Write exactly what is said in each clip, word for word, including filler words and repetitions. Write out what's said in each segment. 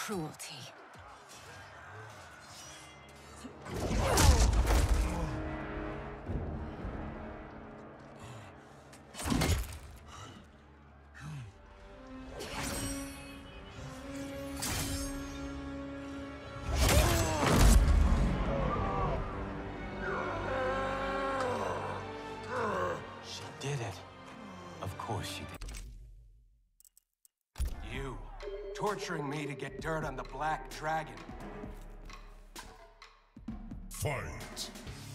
cruelty. Did it. Of course she did. You, torturing me to get dirt on the Black Dragon. Fight.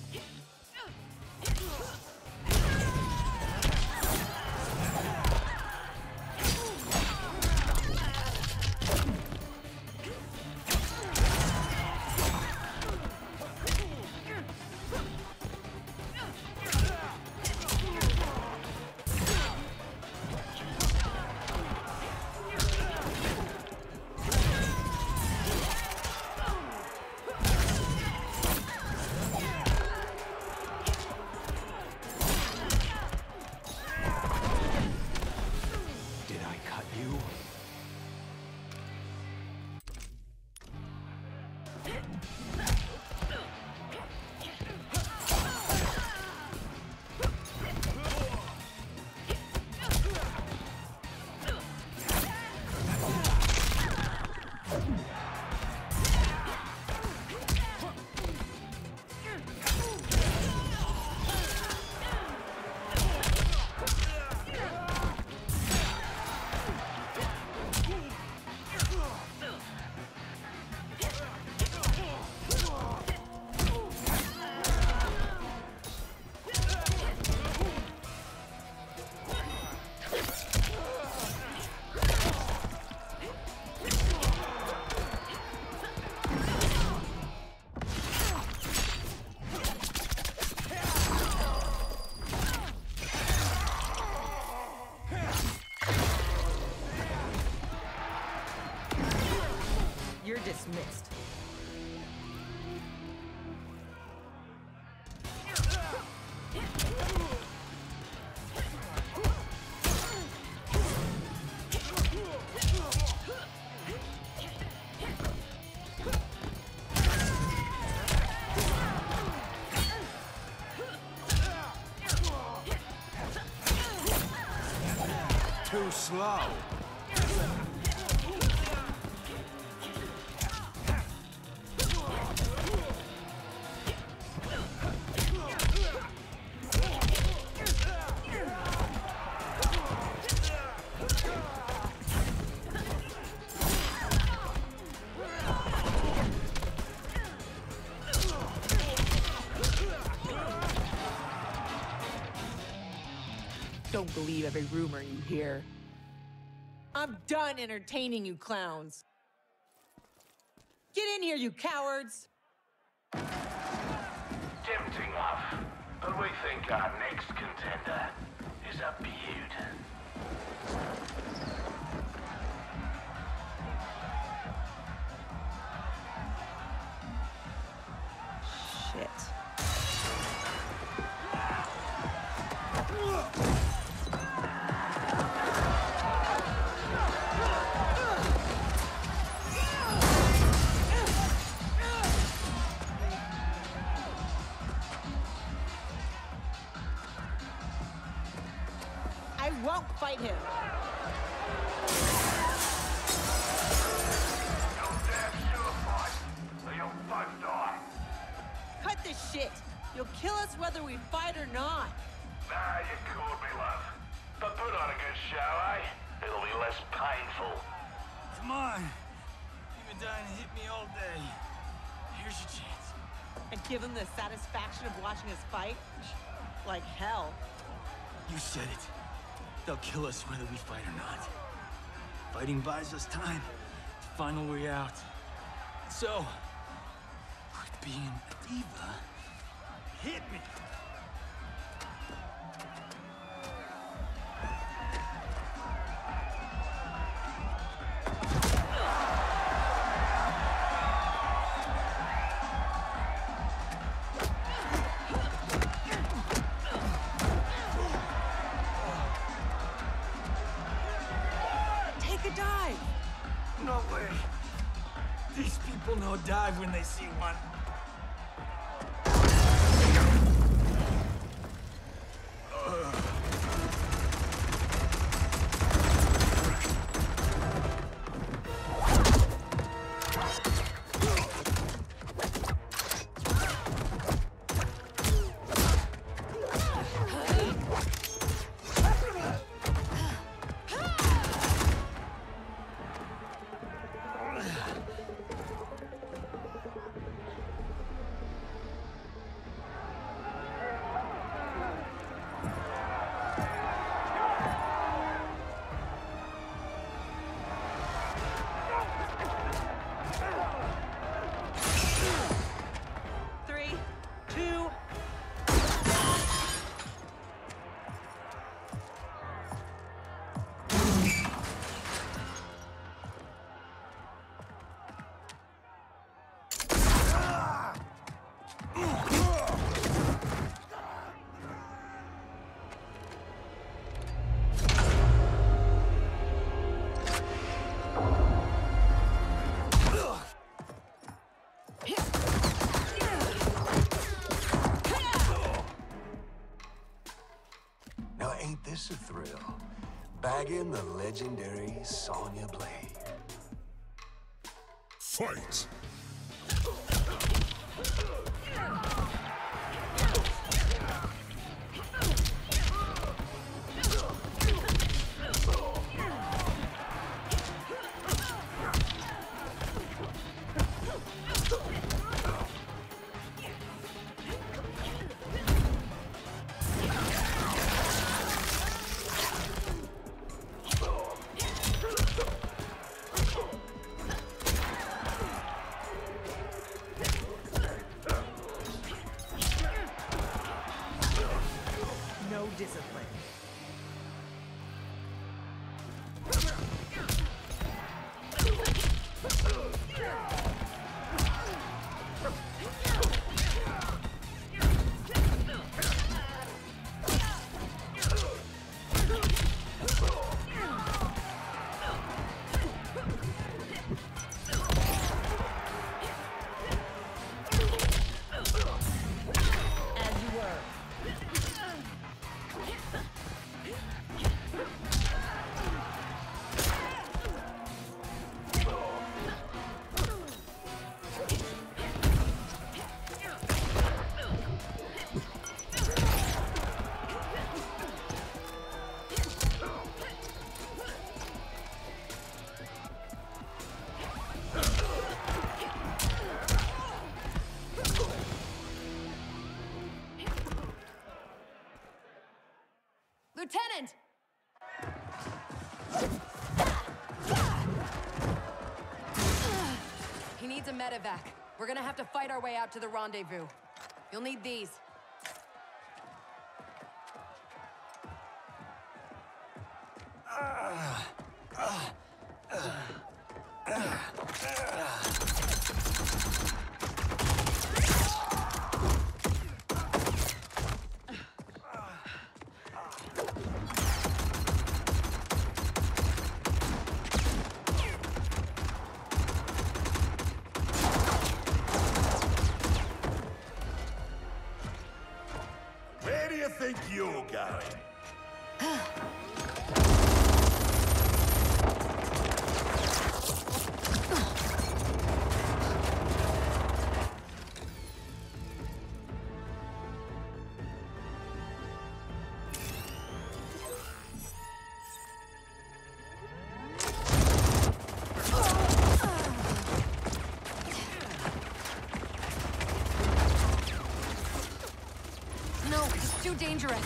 You're dismissed. Too slow. Don't believe every rumor you hear. I'm done entertaining you clowns. Get in here, you cowards! Tempting enough, but we think our next contender is a beaut. Shit. I won't fight him. You'll damn sure fight, or you'll both die. Cut this shit. You'll kill us whether we fight or not. Nah, you called me, love. But put on a good show, eh? It'll be less painful. Come on. You've been dying to hit me all day. Here's your chance. And give him the satisfaction of watching us fight? Like hell. You said it. They'll kill us whether we fight or not. Fighting buys us time to find a way out. So, with being a diva, hit me. Take a dive. No way. These people know dive when they see one. Ain't this a thrill? Bagging the legendary Sonya Blade. Fight! Discipline. Lieutenant! He needs a medevac. We're gonna have to fight our way out to the rendezvous. You'll need these. Where do you think you're going? No, it's too dangerous.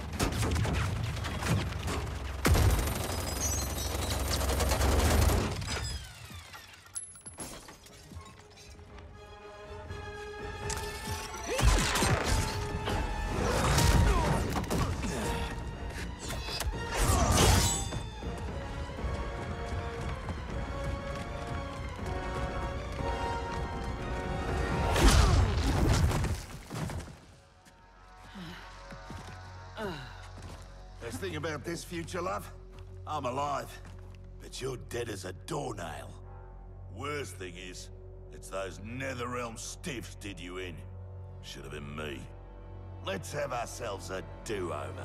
Best thing about this future, love? I'm alive, but you're dead as a doornail. Worst thing is, it's those Netherrealm stiffs did you in. Should have been me. Let's have ourselves a do-over.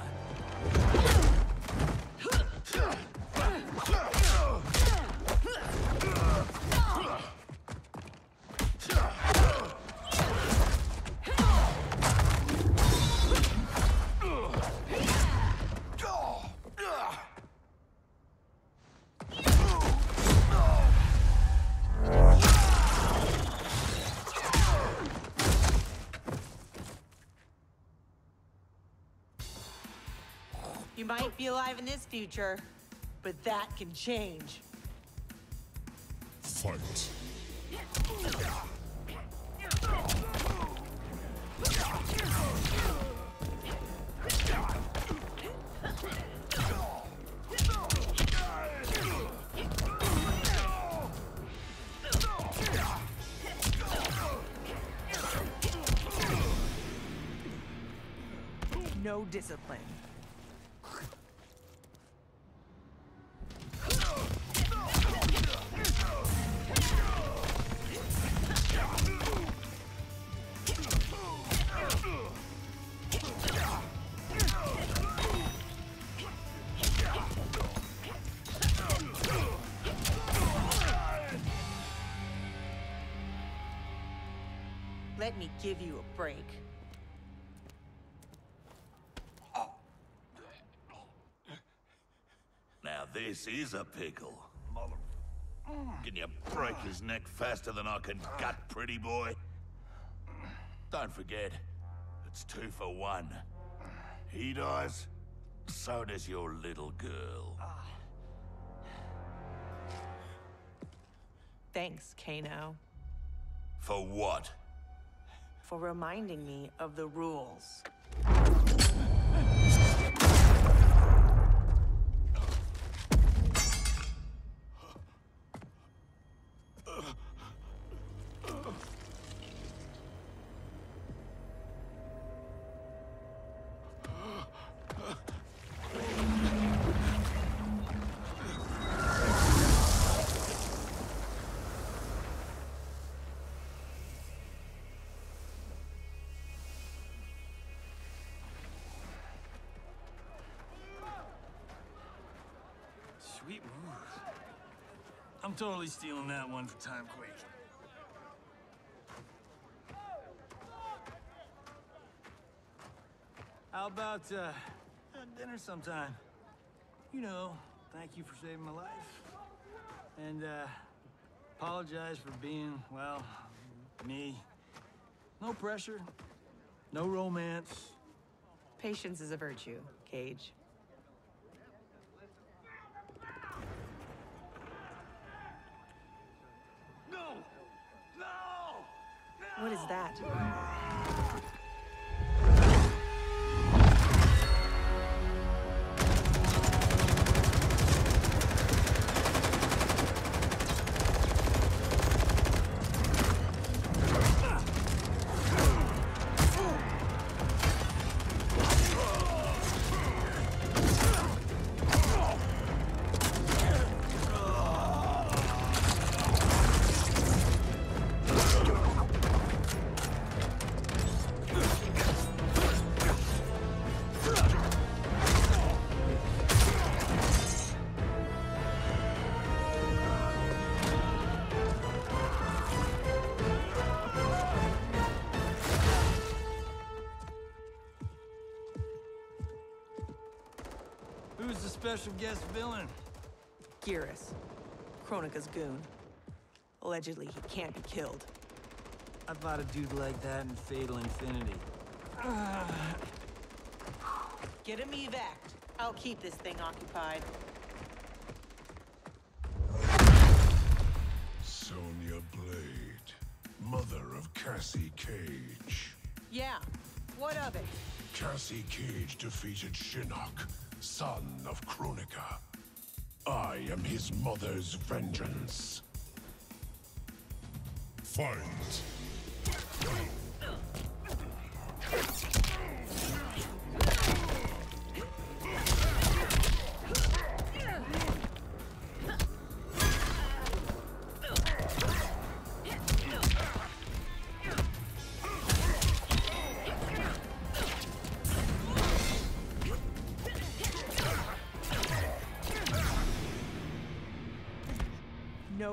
You might be alive in this future, but that can change. Fight. No discipline. Let me give you a break. Now this is a pickle. Can you break his neck faster than I can gut, pretty boy? Don't forget, it's two for one. He dies, so does your little girl. Thanks, Kano, For what? for reminding me of the rules. Sweet moves. I'm totally stealing that one for Timequake. How about, uh, dinner sometime? You know, thank you for saving my life. And, uh, apologize for being, well, me. No pressure, no romance. Patience is a virtue, Cage. No! No! What is that? Who's the special guest villain? Geras, Kronika's goon. Allegedly, he can't be killed. I fought a dude like that in Fatal Infinity. Get him evac. I'll keep this thing occupied. Sonya Blade, mother of Cassie Cage. Yeah, what of it? Cassie Cage defeated Shinnok, son of Kronika. I am his mother's vengeance. Fight!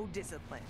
no discipline.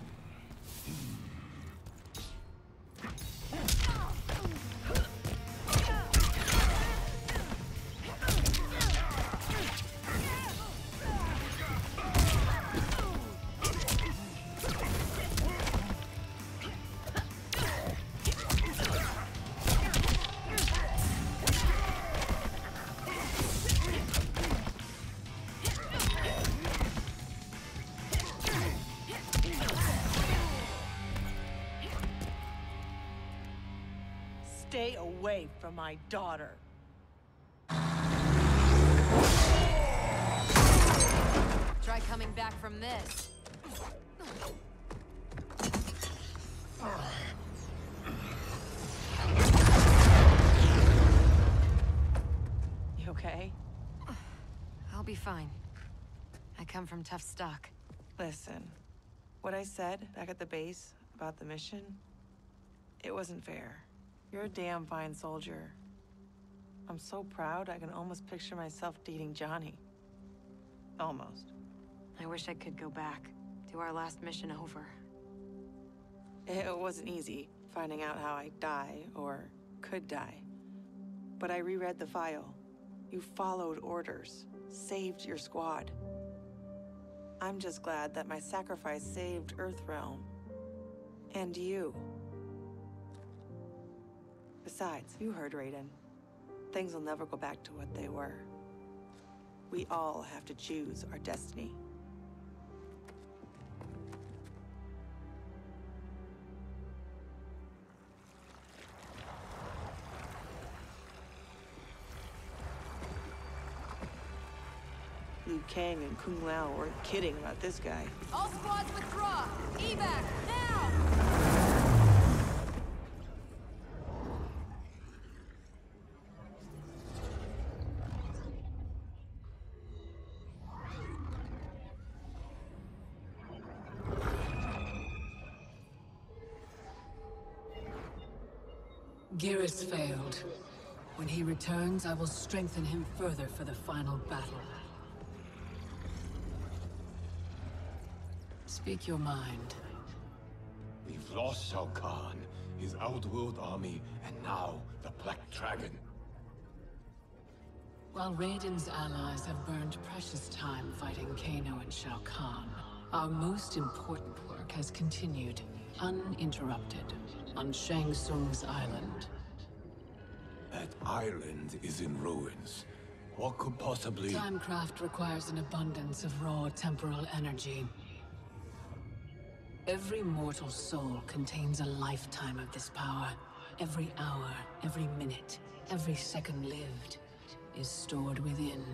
Stay away from my daughter. Try coming back from this. You okay? I'll be fine. I come from tough stock. Listen, what I said back at the base about the mission, it wasn't fair. You're a damn fine soldier. I'm so proud I can almost picture myself dating Johnny. Almost. I wish I could go back. Do our last mission over. It wasn't easy, finding out how I'd die, or could die. But I reread the file. You followed orders, saved your squad. I'm just glad that my sacrifice saved Earthrealm. And you. Besides, you heard Raiden. Things will never go back to what they were. We all have to choose our destiny. Liu Kang and Kung Lao weren't kidding about this guy. All squads withdraw! Evac, now! Geras failed. When he returns, I will strengthen him further for the final battle. Speak your mind. We've lost Shao Kahn, his Outworld army, and now the Black Dragon. While Raiden's allies have burned precious time fighting Kano and Shao Kahn, our most important work has continued, uninterrupted, on Shang Tsung's island. That island is in ruins. What could possibly... Timecraft requires an abundance of raw temporal energy. Every mortal soul contains a lifetime of this power. Every hour, every minute, every second lived is stored within.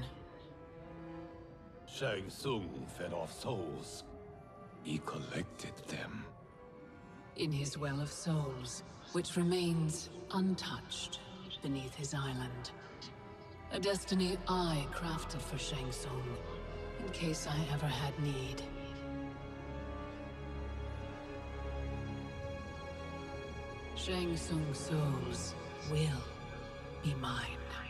Shang Tsung fed off souls. He collected them. In his Well of Souls, which remains untouched beneath his island. A destiny I crafted for Shang Tsung, in case I ever had need. Shang Tsung's souls will be mine.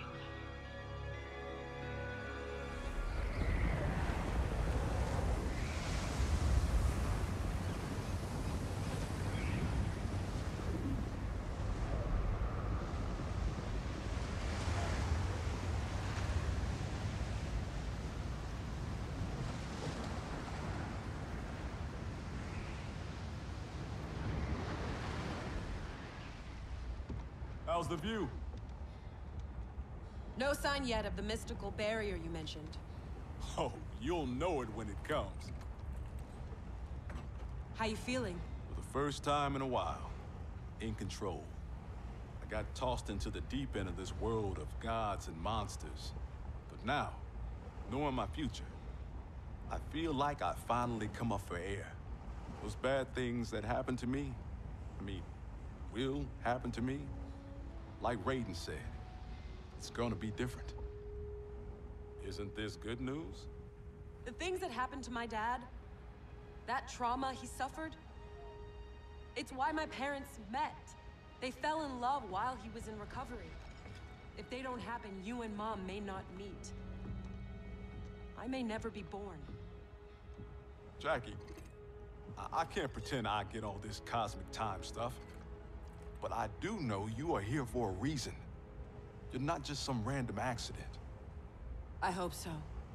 How's the view? No sign yet of the mystical barrier you mentioned. Oh, you'll know it when it comes. How you feeling? For the first time in a while, in control. I got tossed into the deep end of this world of gods and monsters. But now, knowing my future, I feel like I finally come up for air. Those bad things that happened to me, I mean, will happen to me. Like Raiden said, it's gonna be different. Isn't this good news? The things that happened to my dad, that trauma he suffered, it's why my parents met. They fell in love while he was in recovery. If they don't happen, you and Mom may not meet. I may never be born. Jackie, I, I can't pretend I get all this cosmic time stuff. But I do know you are here for a reason. You're not just some random accident. I hope so.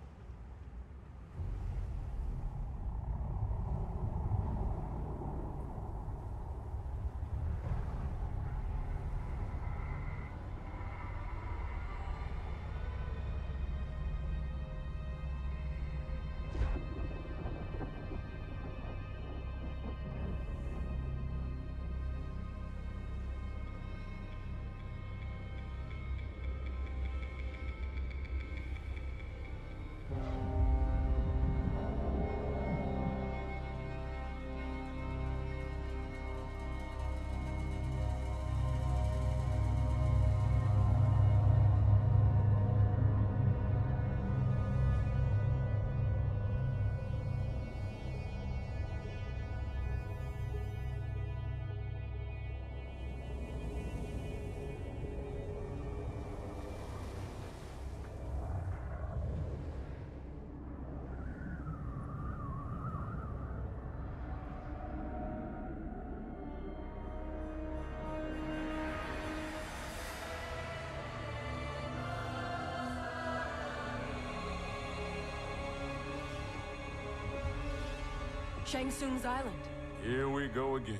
Shang Tsung's island. Here we go again.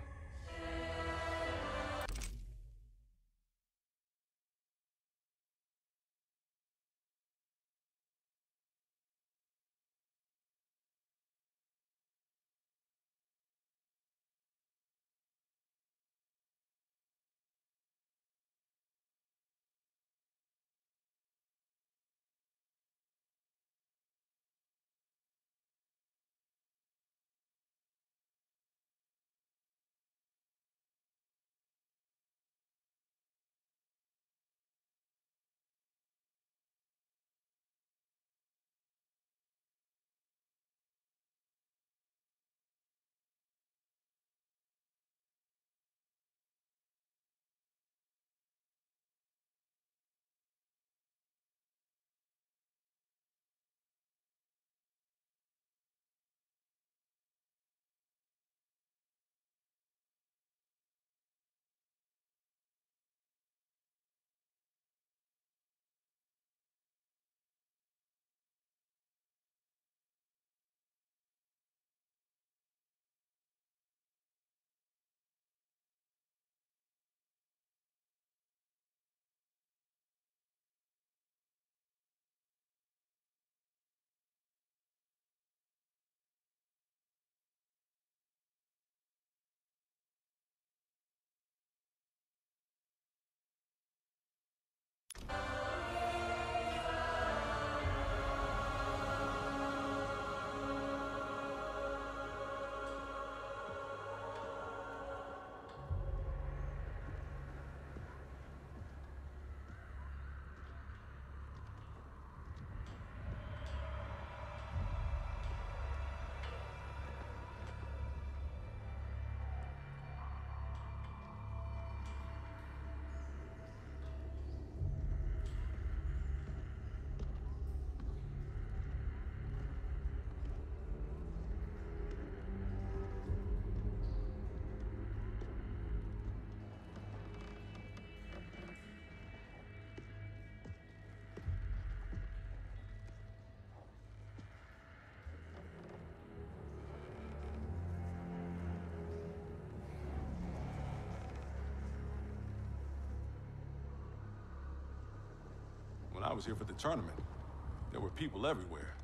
When I was here for the tournament, there were people everywhere.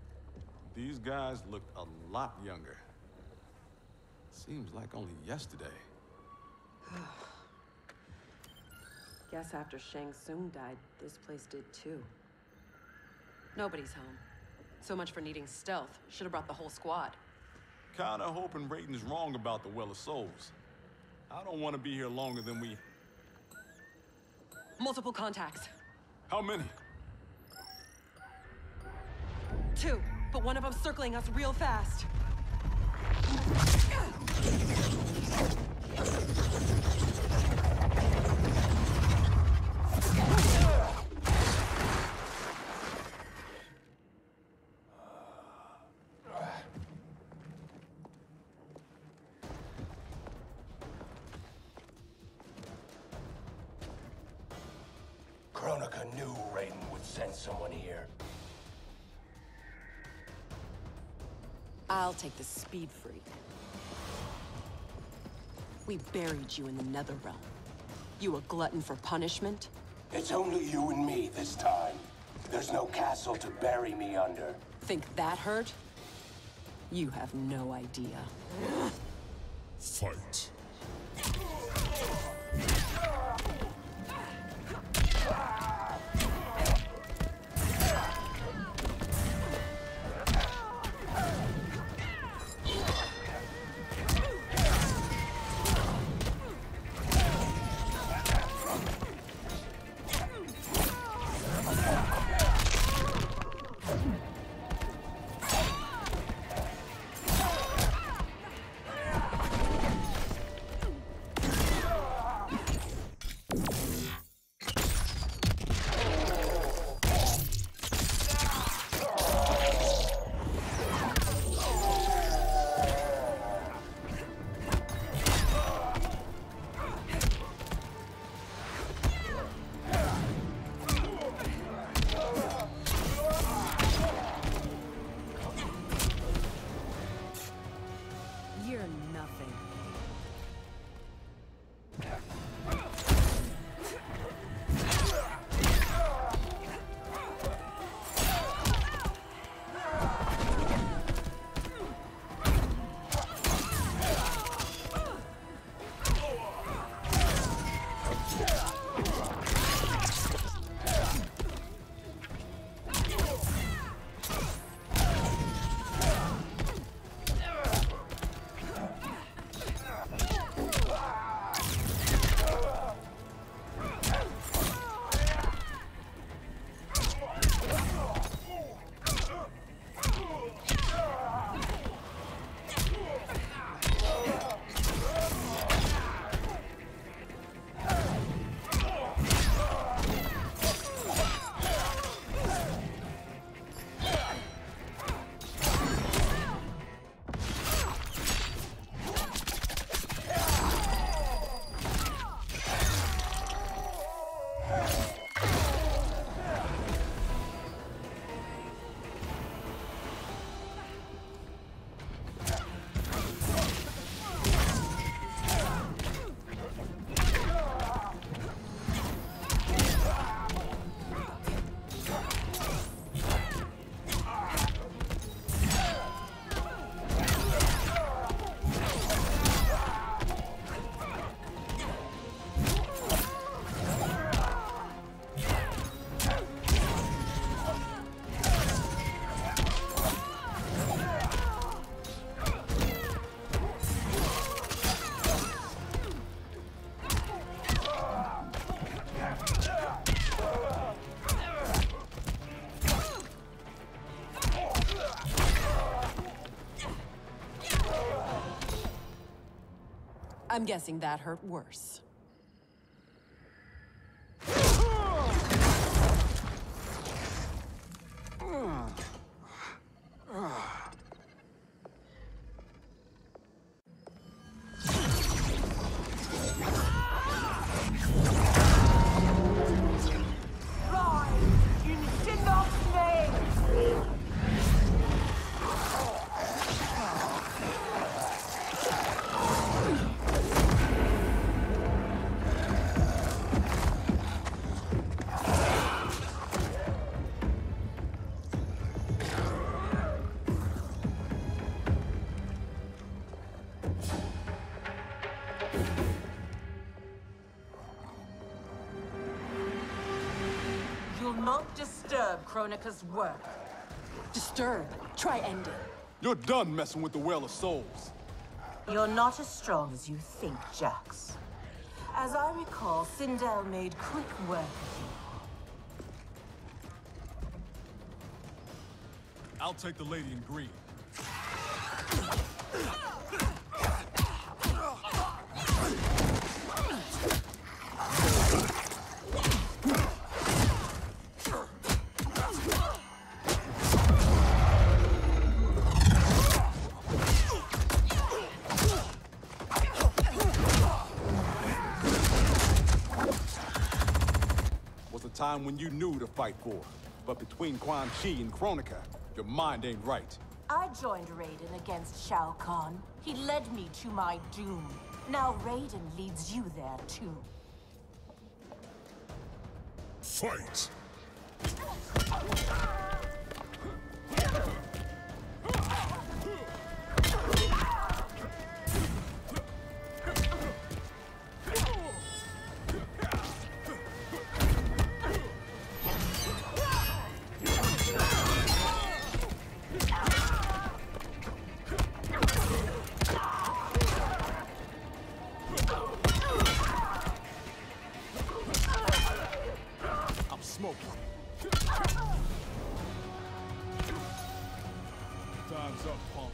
These guys looked a lot younger. Seems like only yesterday. Guess after Shang Tsung died, this place did too. Nobody's home. So much for needing stealth. Should have brought the whole squad. Kinda hoping Raiden's wrong about the Well of Souls. I don't want to be here longer than we... Multiple contacts. How many? Two, but one of them circling us real fast. I knew Raiden would send someone here. I'll take the speed freak. We buried you in the Netherrealm. You a glutton for punishment? It's only you and me this time. There's no castle to bury me under. Think that hurt? You have no idea. Fight. I'm guessing that hurt worse. You'll not disturb Kronika's work. Disturb? Try ending. You're done messing with the Well of Souls. You're not as strong as you think, Jax. As I recall, Sindel made quick work of you. I'll take the lady in green. time when you knew to fight for. But between Quan Chi and Kronika, your mind ain't right. I joined Raiden against Shao Kahn. He led me to my doom. Now Raiden leads you there, too. Fight! Time's up, punk.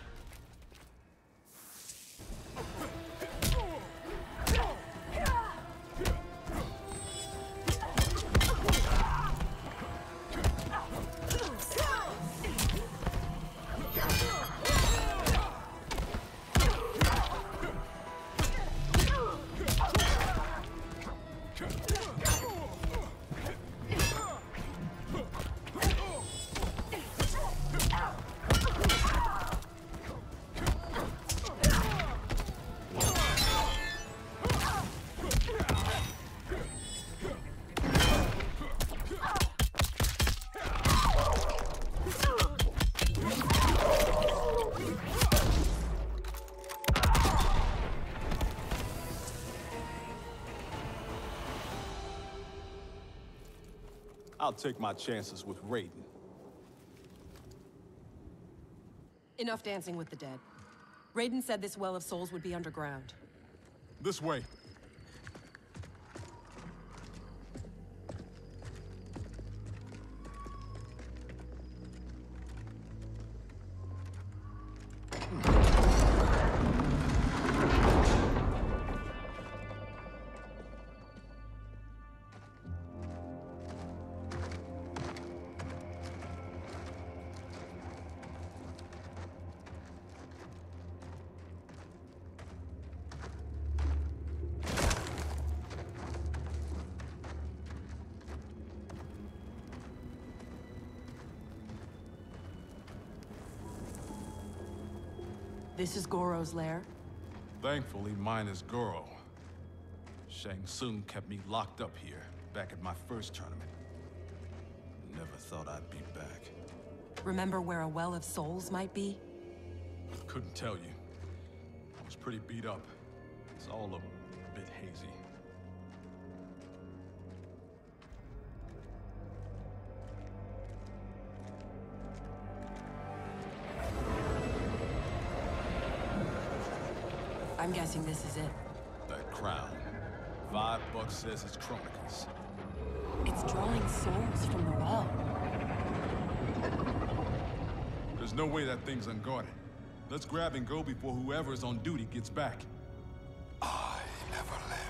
I'll take my chances with Raiden. Enough dancing with the dead. Raiden said this Well of Souls would be underground. This way. This is Goro's lair? Thankfully, mine is Goro. Shang Tsung kept me locked up here, back at my first tournament. Never thought I'd be back. Remember where a Well of Souls might be? Couldn't tell you. I was pretty beat up. It's all a bit hazy. I'm guessing this is it. That crown. Five bucks says it's Kronika's. It's drawing souls from the well. There's no way that thing's unguarded. Let's grab and go before whoever's on duty gets back. I never left.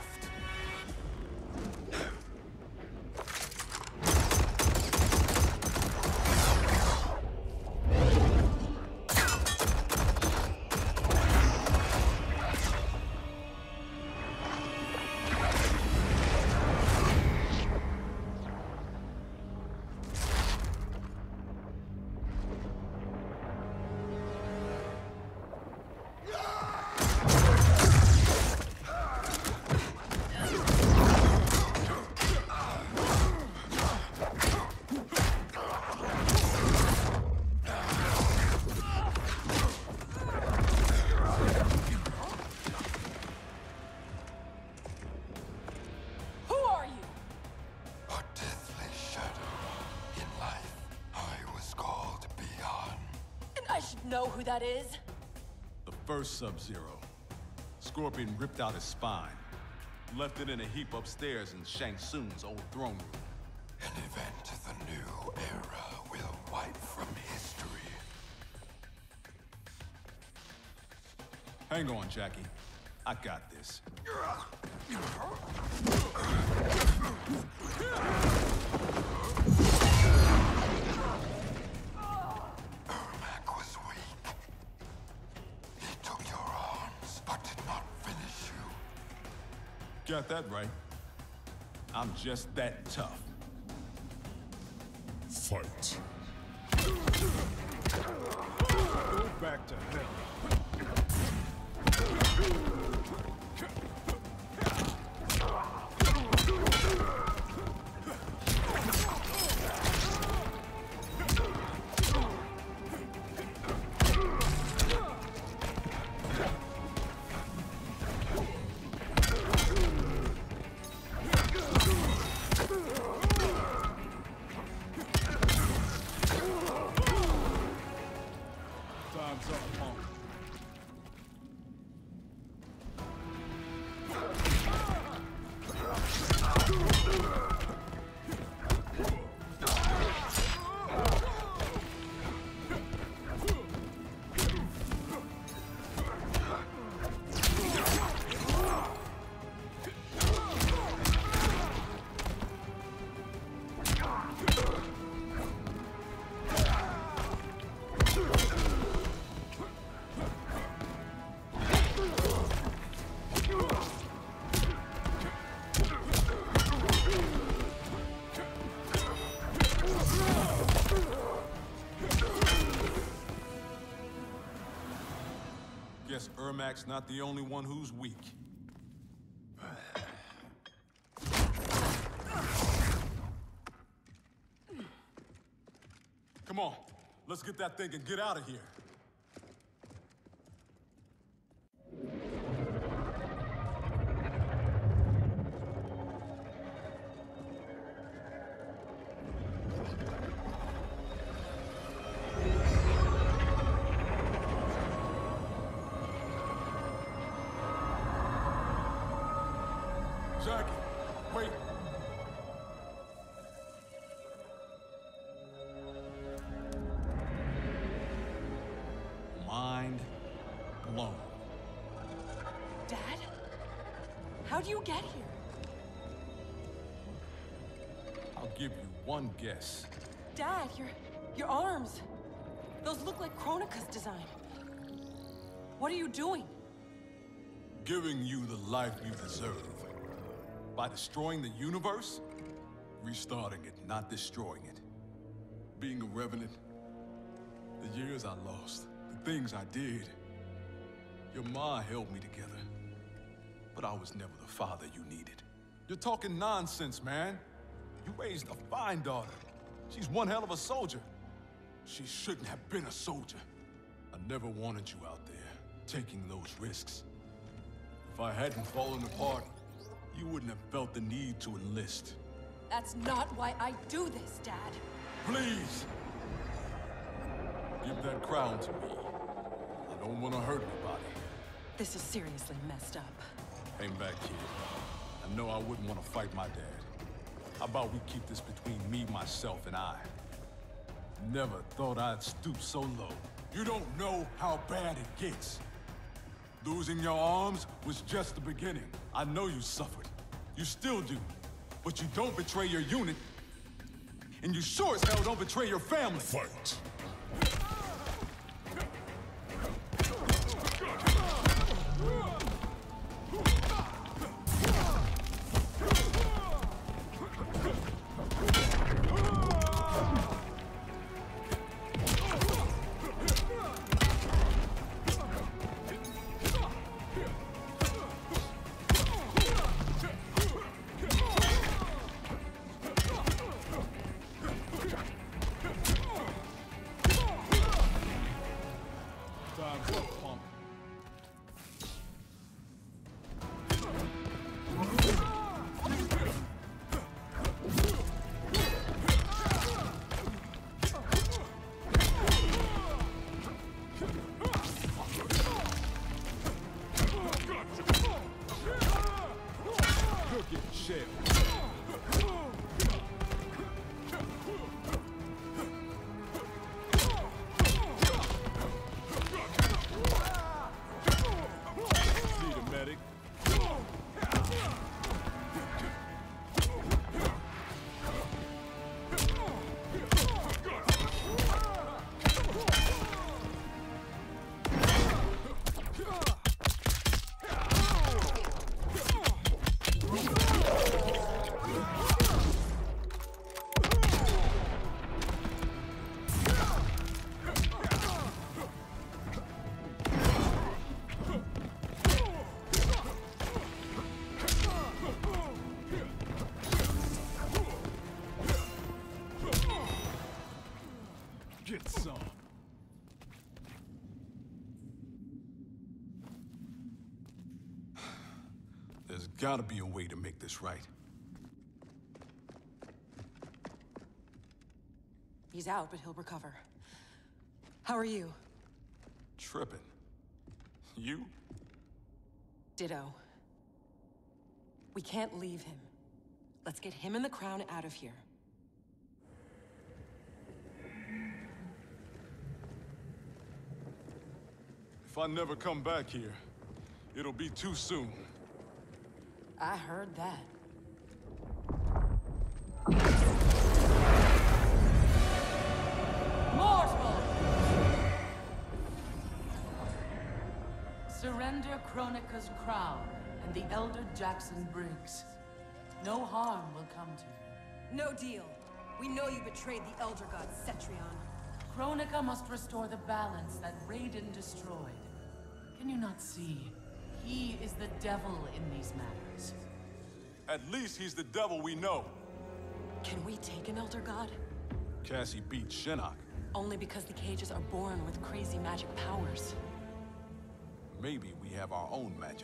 Know who that is? The first Sub-Zero. Scorpion ripped out his spine, left it in a heap upstairs in Shang Tsung's old throne room. An event the new era will wipe from history. Hang on, Jackie. I got this. Got that right. I'm just that tough. Fight. Go back to hell. Guess Ermac's not the only one who's weak. Come on, let's get that thing and get out of here. Jackie, wait. Mind blown. Dad? How'd you get here? I'll give you one guess. Dad, your... your arms. Those look like Kronika's design. What are you doing? Giving you the life you deserve. By destroying the universe, restarting it, not destroying it. Being a revenant, the years I lost, the things I did. Your ma held me together, but I was never the father you needed. You're talking nonsense, man. You raised a fine daughter. She's one hell of a soldier. She shouldn't have been a soldier. I never wanted you out there, taking those risks. If I hadn't fallen apart, you wouldn't have felt the need to enlist. That's not why I do this, Dad. Please! Give that crown to me. I don't want to hurt anybody. This is seriously messed up. Hang back, kid. I know I wouldn't want to fight my dad. How about we keep this between me, myself, and I? Never thought I'd stoop so low. You don't know how bad it gets. Losing your arms was just the beginning. I know you suffered. You still do. But you don't betray your unit. And you sure as hell don't betray your family. Fight. There's gotta be a way to make this right. He's out, but he'll recover. How are you? Tripping. You? Ditto. We can't leave him. Let's get him and the crown out of here. If I never come back here, it'll be too soon. I heard that. Mortal! Surrender Kronika's crown and the Elder Jackson Briggs. No harm will come to you. No deal. We know you betrayed the Elder God, Cetrion. Kronika must restore the balance that Raiden destroyed. Can you not see? He is the devil in these matters. At least he's the devil we know. Can we take an Elder God? Cassie beat Shinnok. Only because the cages are born with crazy magic powers. Maybe we have our own magic.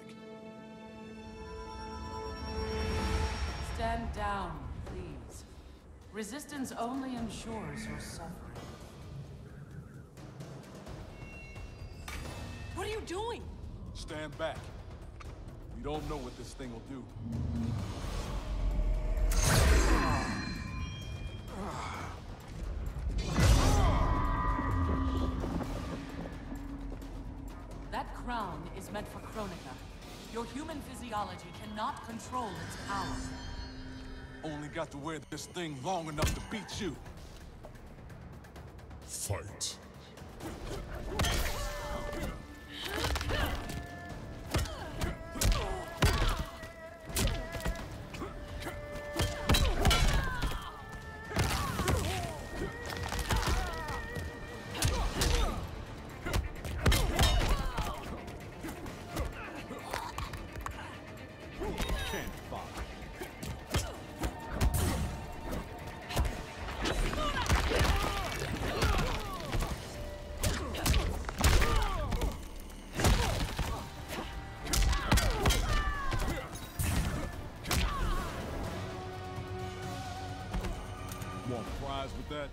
Stand down, please. Resistance only ensures your suffering. What are you doing? Stand back. We don't know what this thing will do. That crown is meant for Kronika. Your human physiology cannot control its power. Only got to wear this thing long enough to beat you. Fight. Want fries with that?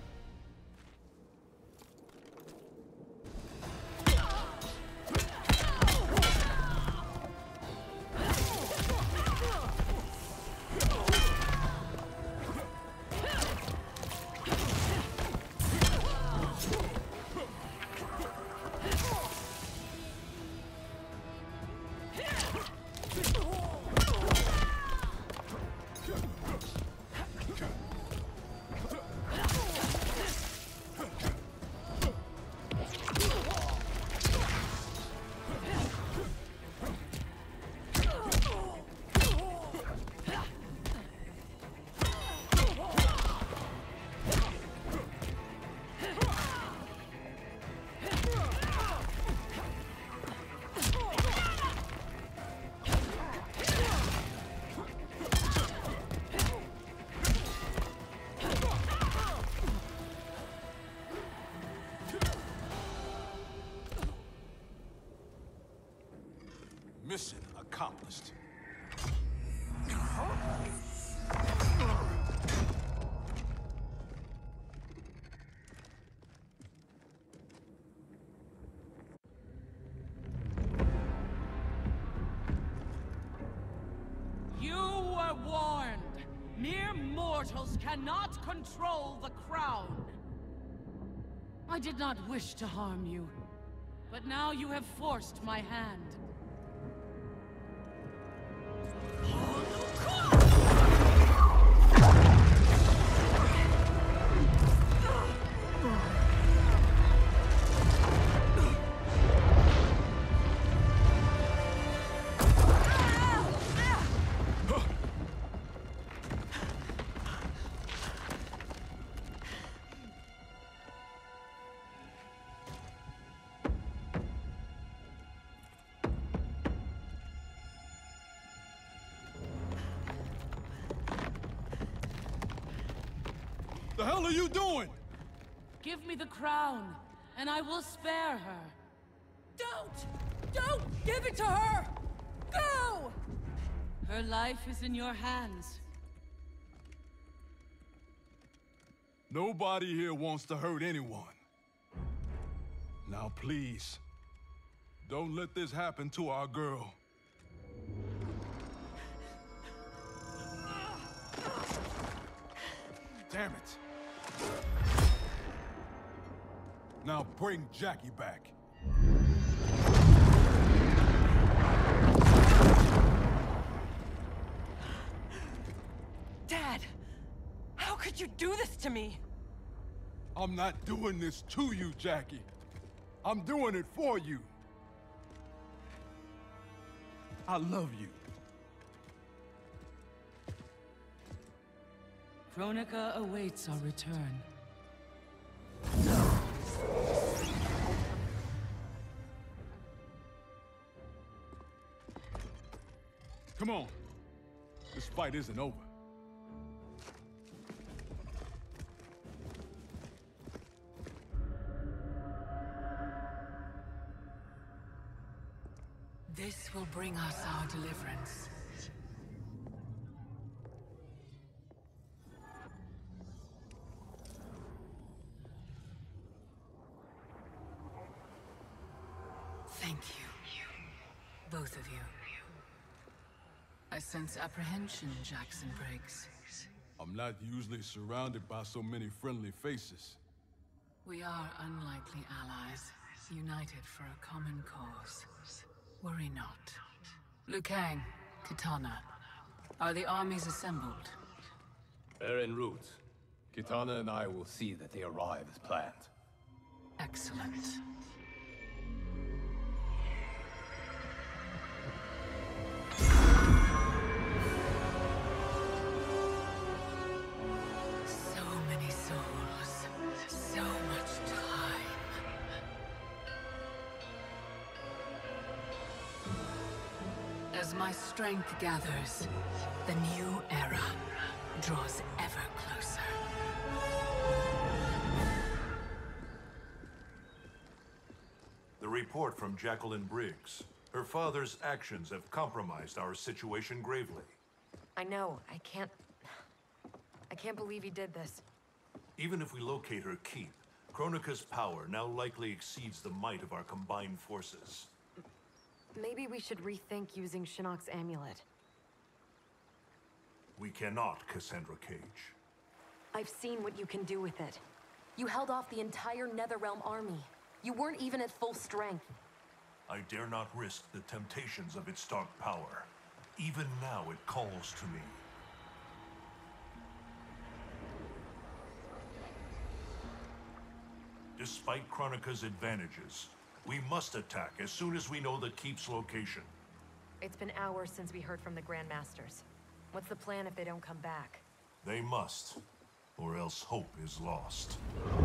Mission accomplished. You were warned. Mere mortals cannot control the crown. I did not wish to harm you, but now you have forced my hand. The hell are you doing? Give me the crown, and I will spare her. Don't! Don't give it to her! Go! Her life is in your hands. Nobody here wants to hurt anyone. Now please, don't let this happen to our girl. Damn it. Now bring Jackie back. Dad! How could you do this to me? I'm not doing this to you, Jackie. I'm doing it for you. I love you. Kronika awaits our return. Come on. This fight isn't over. This will bring us our deliverance. Thank you. Both of you. I sense apprehension, Jackson Briggs. I'm not usually surrounded by so many friendly faces. We are unlikely allies, united for a common cause. Worry not. Liu Kang, Kitana, are the armies assembled? They're en route. Kitana and I will see that they arrive as planned. Excellent. So many souls, so much time. As my strength gathers, the new era draws ever closer. The report from Jacqueline Briggs. Her father's actions have compromised our situation gravely. I know. I can't... I can't believe he did this. Even if we locate her keep, Kronika's power now likely exceeds the might of our combined forces. Maybe we should rethink using Shinnok's amulet. We cannot, Cassandra Cage. I've seen what you can do with it. You held off the entire Netherrealm army. You weren't even at full strength. I dare not risk the temptations of its dark power. Even now it calls to me. Despite Kronika's advantages, we must attack as soon as we know the keep's location. It's been hours since we heard from the Grandmasters. What's the plan if they don't come back? They must, or else hope is lost.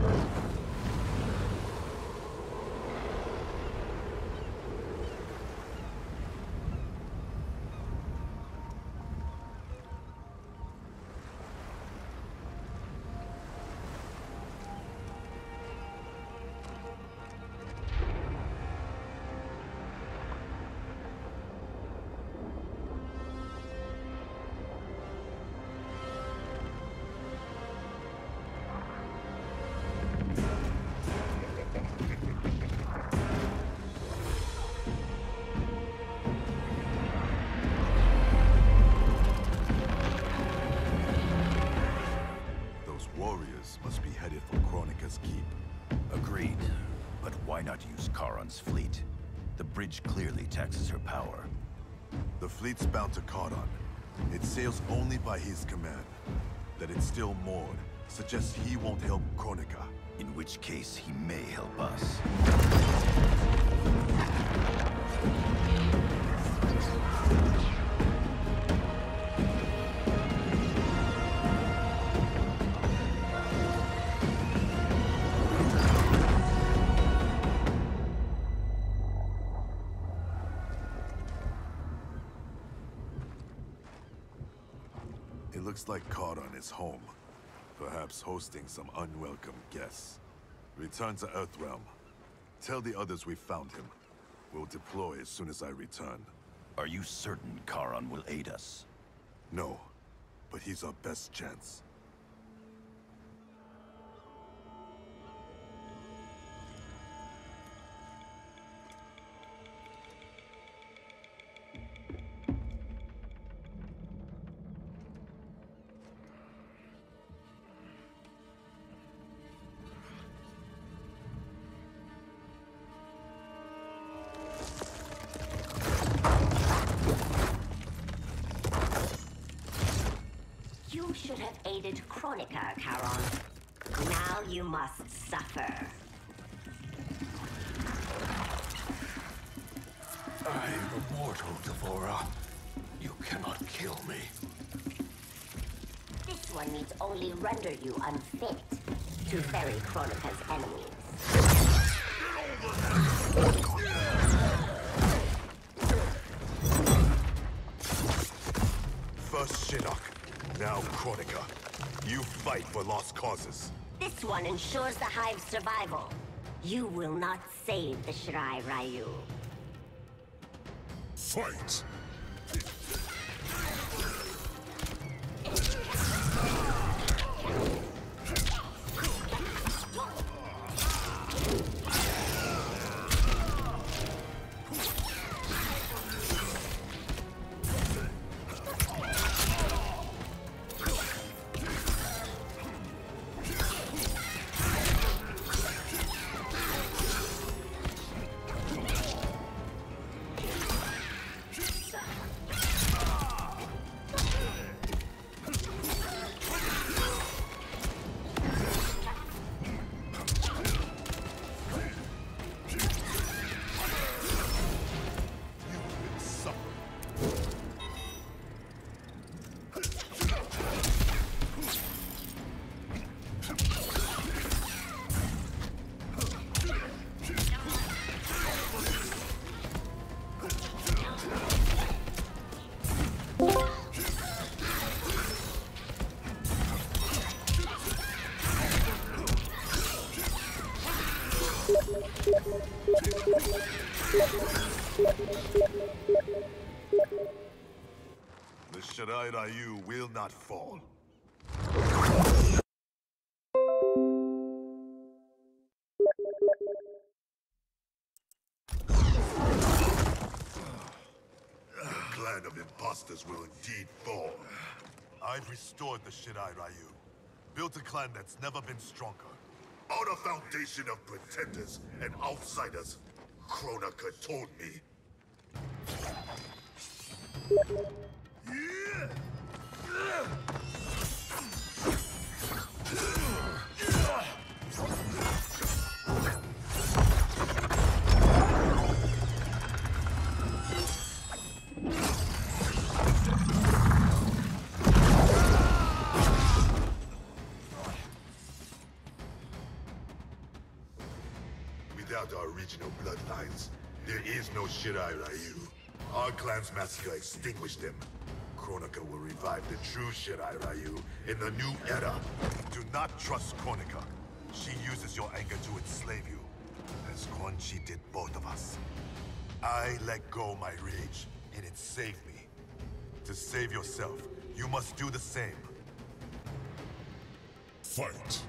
Must be headed for Kronika's keep. Agreed. But why not use Charon's fleet? The bridge clearly taxes her power. The fleet's bound to Charon. It sails only by his command. That it's still moored suggests he won't help Kronika. In which case, he may help us. It looks like Charon is home. Perhaps hosting some unwelcome guests. Return to Earthrealm. Tell the others we found him. We'll deploy as soon as I return. Are you certain Charon will aid us? No, but he's our best chance. You should have aided Kronika, Charon. Now you must suffer. I am immortal, D'Vorah. You cannot kill me. This one needs only render you unfit to ferry Kronika's enemies. First Shinnok, now Kronika. You fight for lost causes. This one ensures the Hive's survival. You will not save the Shirai Ryu. Fight! The Shirai Ryu will not fall. The clan of imposters will indeed fall. I've restored the Shirai Ryu. Built a clan that's never been stronger. On a foundation of pretenders and outsiders, Kronika told me. Without our original bloodlines, there is no Shirai Ryu. Our clan's massacre extinguished them. Kronika will revive the true Shirai Ryu in the new era. Do not trust Kronika. She uses your anger to enslave you, as Quan Chi did both of us. I let go my rage, and it saved me. To save yourself, you must do the same. Fight!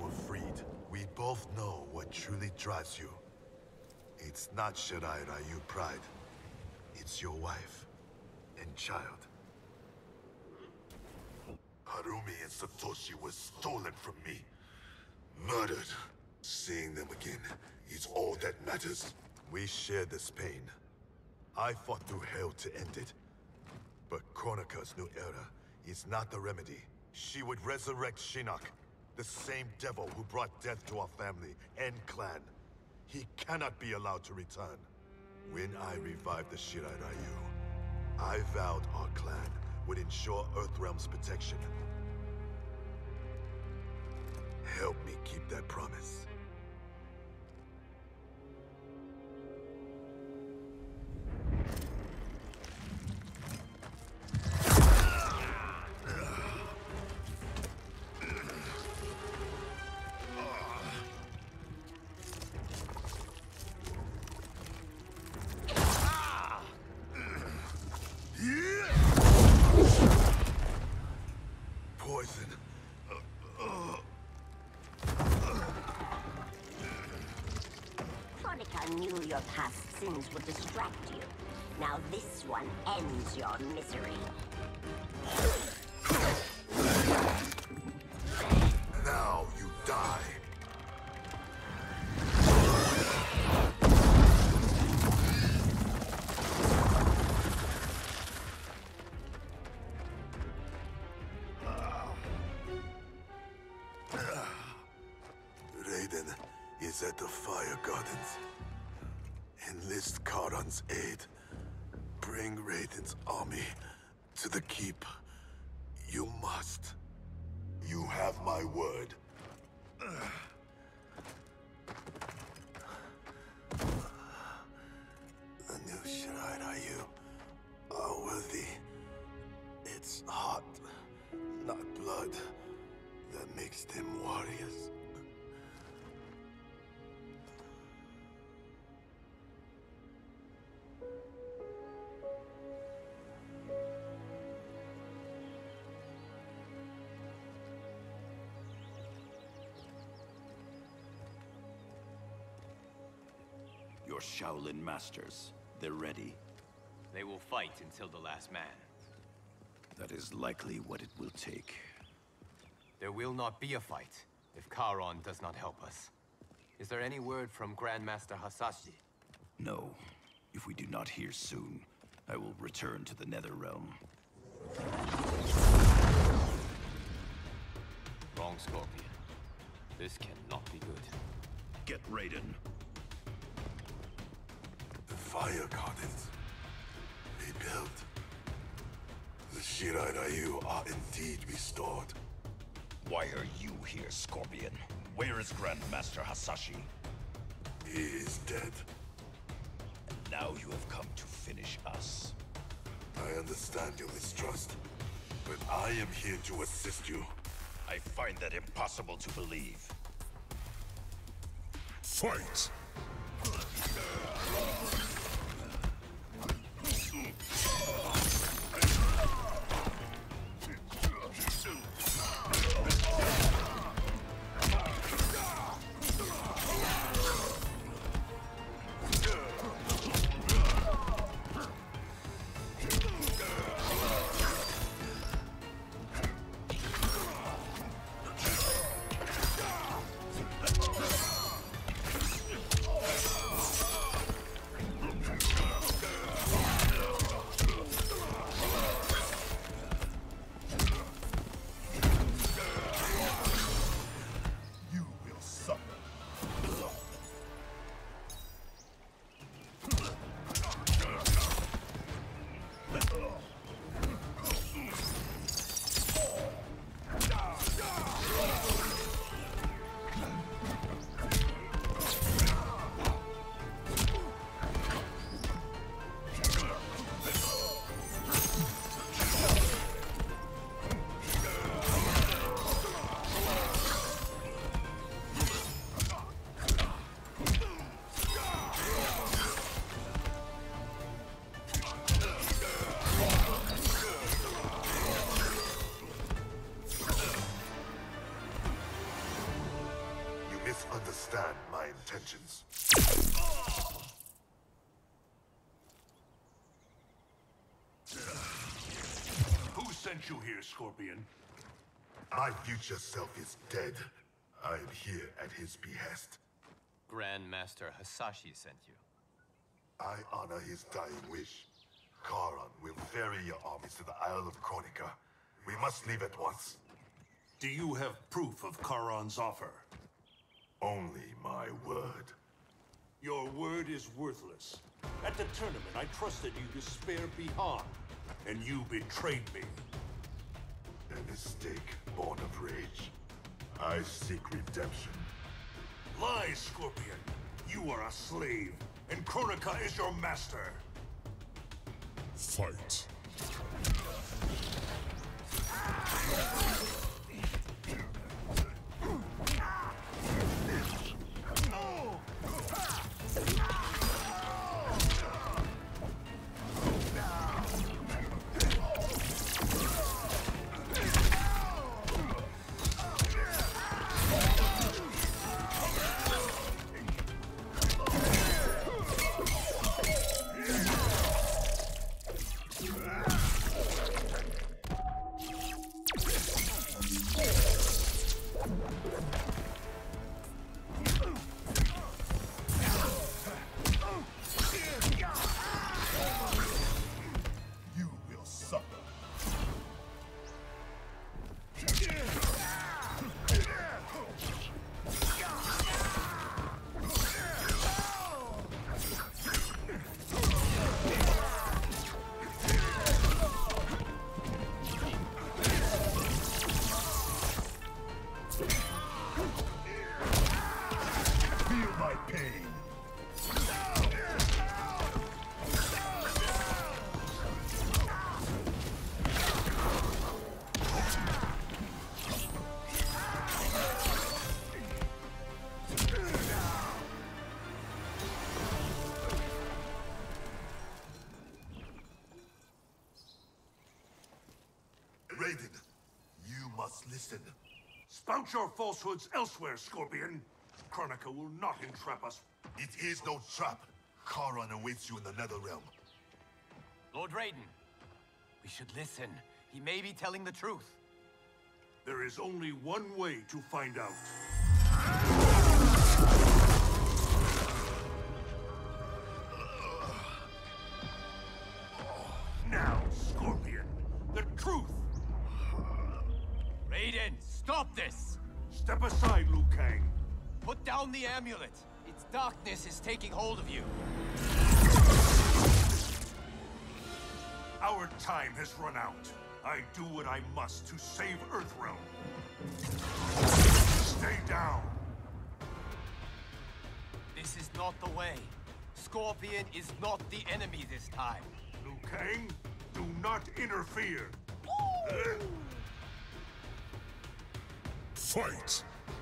were freed. We both know what truly drives you. It's not Shirai Ryu pride. It's your wife and child. Harumi and Satoshi were stolen from me. Murdered. Seeing them again is all that matters. We share this pain. I fought through hell to end it. But Kronika's new era is not the remedy. She would resurrect Shinnok, the same devil who brought death to our family and clan. He cannot be allowed to return. When I revived the Shirai Ryu, I vowed our clan would ensure Earthrealm's protection. Help me keep that promise. Poison. Kronika knew your past sins would distract you. Now this one ends your misery. Now you die. Raiden is at the Fire Gardens. Enlist Charon's aid. Bring Raiden's army to the keep. You must. You have my word. The new Shirai Ryu are worthy. It's heart, not blood, that makes them warriors. Your Shaolin masters, they're ready. They will fight until the last man. That is likely what it will take. There will not be a fight if Charon does not help us. Is there any word from Grandmaster Hasashi? No. If we do not hear soon, I will return to the Netherrealm. Wrong, Scorpion. This cannot be good. Get Raiden. The Fire Gardens. Rebuilt. The Shirai Ryu are indeed restored. Why are you here, Scorpion? Where is Grandmaster Hasashi? He is dead. And now you have come to finish us. I understand your mistrust, but I am here to assist you. I find that impossible to believe. Fight! misunderstand my intentions. Who sent you here, Scorpion? My future self is dead. I am here at his behest. Grand Master Hasashi sent you. I honor his dying wish. Charon will ferry your armies to the Isle of Kronika. We must leave at once. Do you have proof of Charon's offer? Only my word. Your word is worthless. At the tournament, I trusted you to spare Bihan, and you betrayed me. A mistake born of rage. I seek redemption. Lies, Scorpion. You are a slave, and Kronika is your master. Fight. Raiden, you must listen. Spout your falsehoods elsewhere, Scorpion. Kronika will not entrap us. It is no trap. Charon awaits you in the Netherrealm. Lord Raiden, we should listen. He may be telling the truth. There is only one way to find out. Now, Scorpion, the truth! Raiden, stop this! Step aside, Liu Kang. Put down the amulet. Its darkness is taking hold of you. Our time has run out. I do what I must to save Earthrealm. Stay down. This is not the way. Scorpion is not the enemy this time. Liu Kang, do not interfere. Fight!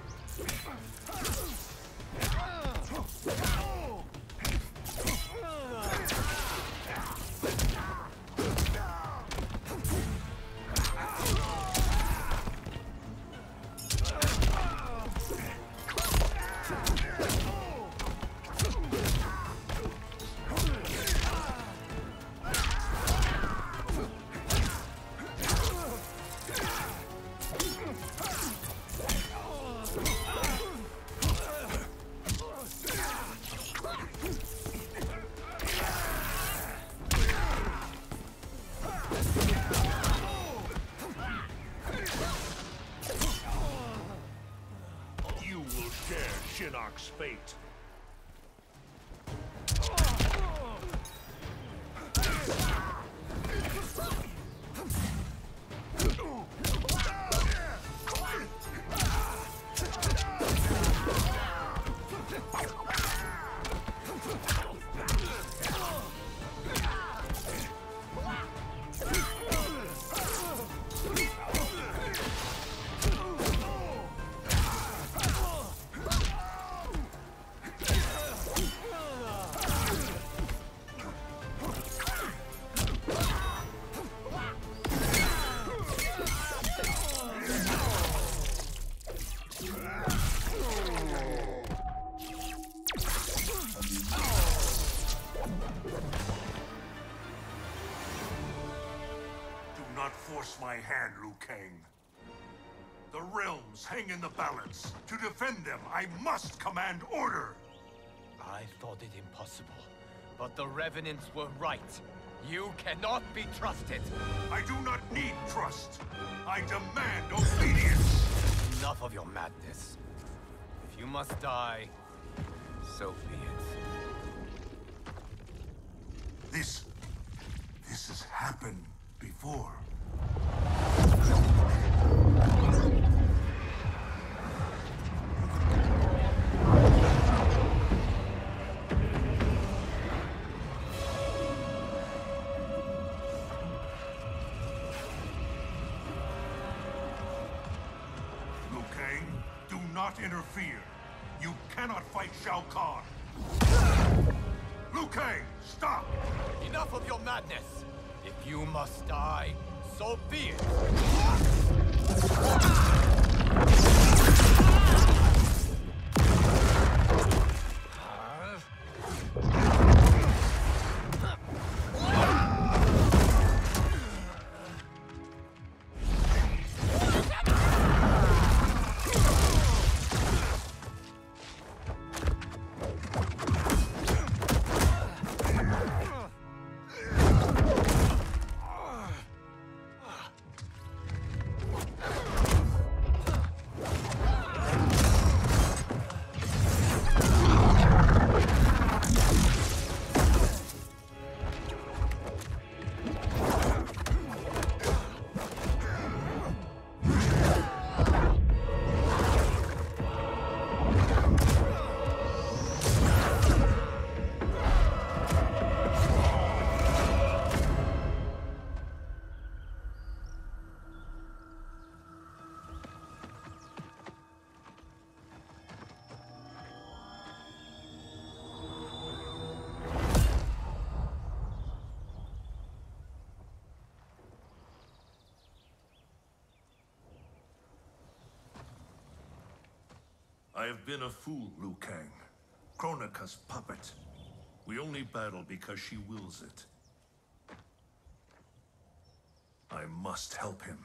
Shinnok's fate. force my hand, Liu Kang. The realms hang in the balance. To defend them, I must command order. I thought it impossible, but the Revenants were right. You cannot be trusted. I do not need trust. I demand obedience. Enough of your madness. If you must die, so be it. This... this has happened before. Interfere. You cannot fight Shao Kahn. Liu Kang, stop! Enough of your madness. If you must die, so be it. I have been a fool, Liu Kang. Kronika's puppet. We only battle because she wills it. I must help him.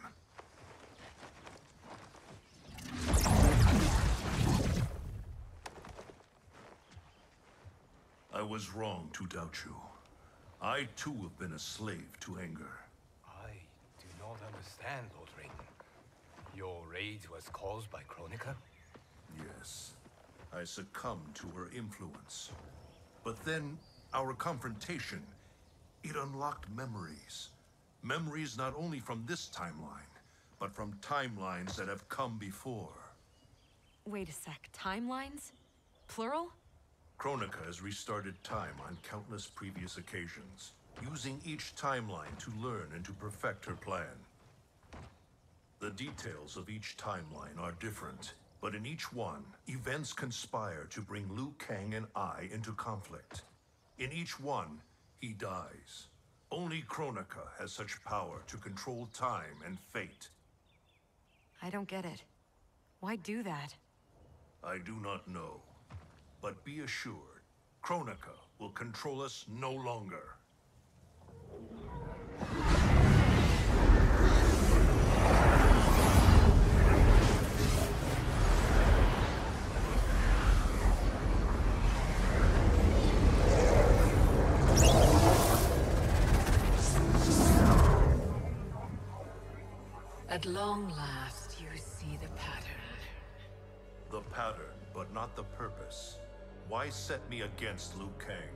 I was wrong to doubt you. I too have been a slave to anger. I do not understand, Lord Raiden. Your rage was caused by Kronika? Yes. I succumbed to her influence. But then, our confrontation, it unlocked memories. Memories not only from this timeline, but from timelines that have come before. Wait a sec, timelines? Plural? Kronika has restarted time on countless previous occasions, using each timeline to learn and to perfect her plan. The details of each timeline are different, but in each one, events conspire to bring Liu Kang and I into conflict. In each one, he dies. Only Kronika has such power to control time and fate. I don't get it. Why do that? I do not know. But be assured, Kronika will control us no longer. At long last, you see the pattern. The pattern, but not the purpose. Why set me against Liu Kang?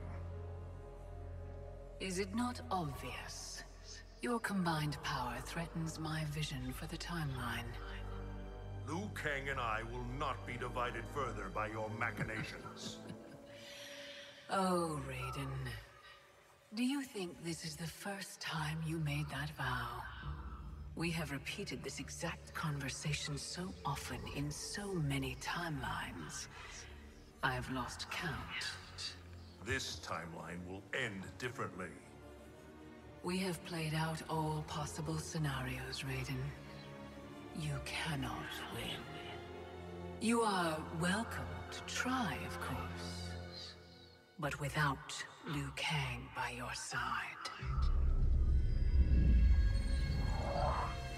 Is it not obvious? Your combined power threatens my vision for the timeline. Liu Kang and I will not be divided further by your machinations. Oh, Raiden. Do you think this is the first time you made that vow? We have repeated this exact conversation so often in so many timelines. I've lost count. This timeline will end differently. We have played out all possible scenarios, Raiden. You cannot win. You are welcome to try, of course. But without Liu Kang by your side.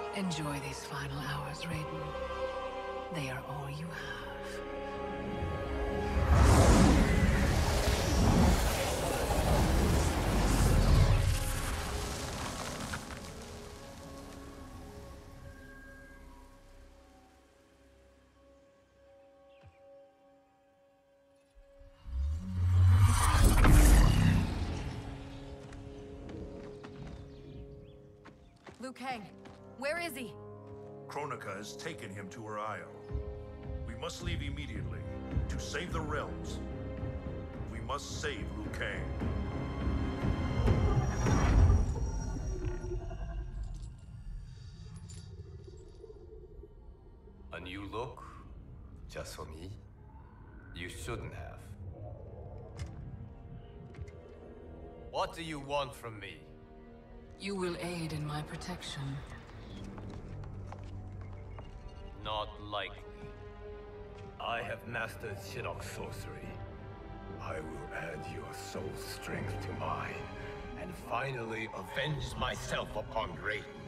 Enjoy these final hours, Raiden. They are all you have. Liu Kang, where is he? Kronika has taken him to her isle. We must leave immediately to save the realms. We must save Liu Kang. A new look? Just for me? You shouldn't have. What do you want from me? You will aid in my protection. Not likely. I have mastered Shinnok sorcery. I will add your soul strength to mine, and finally avenge myself upon Raiden.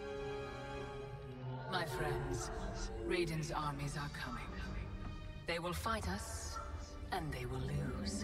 My friends, Raiden's armies are coming. They will fight us, and they will lose.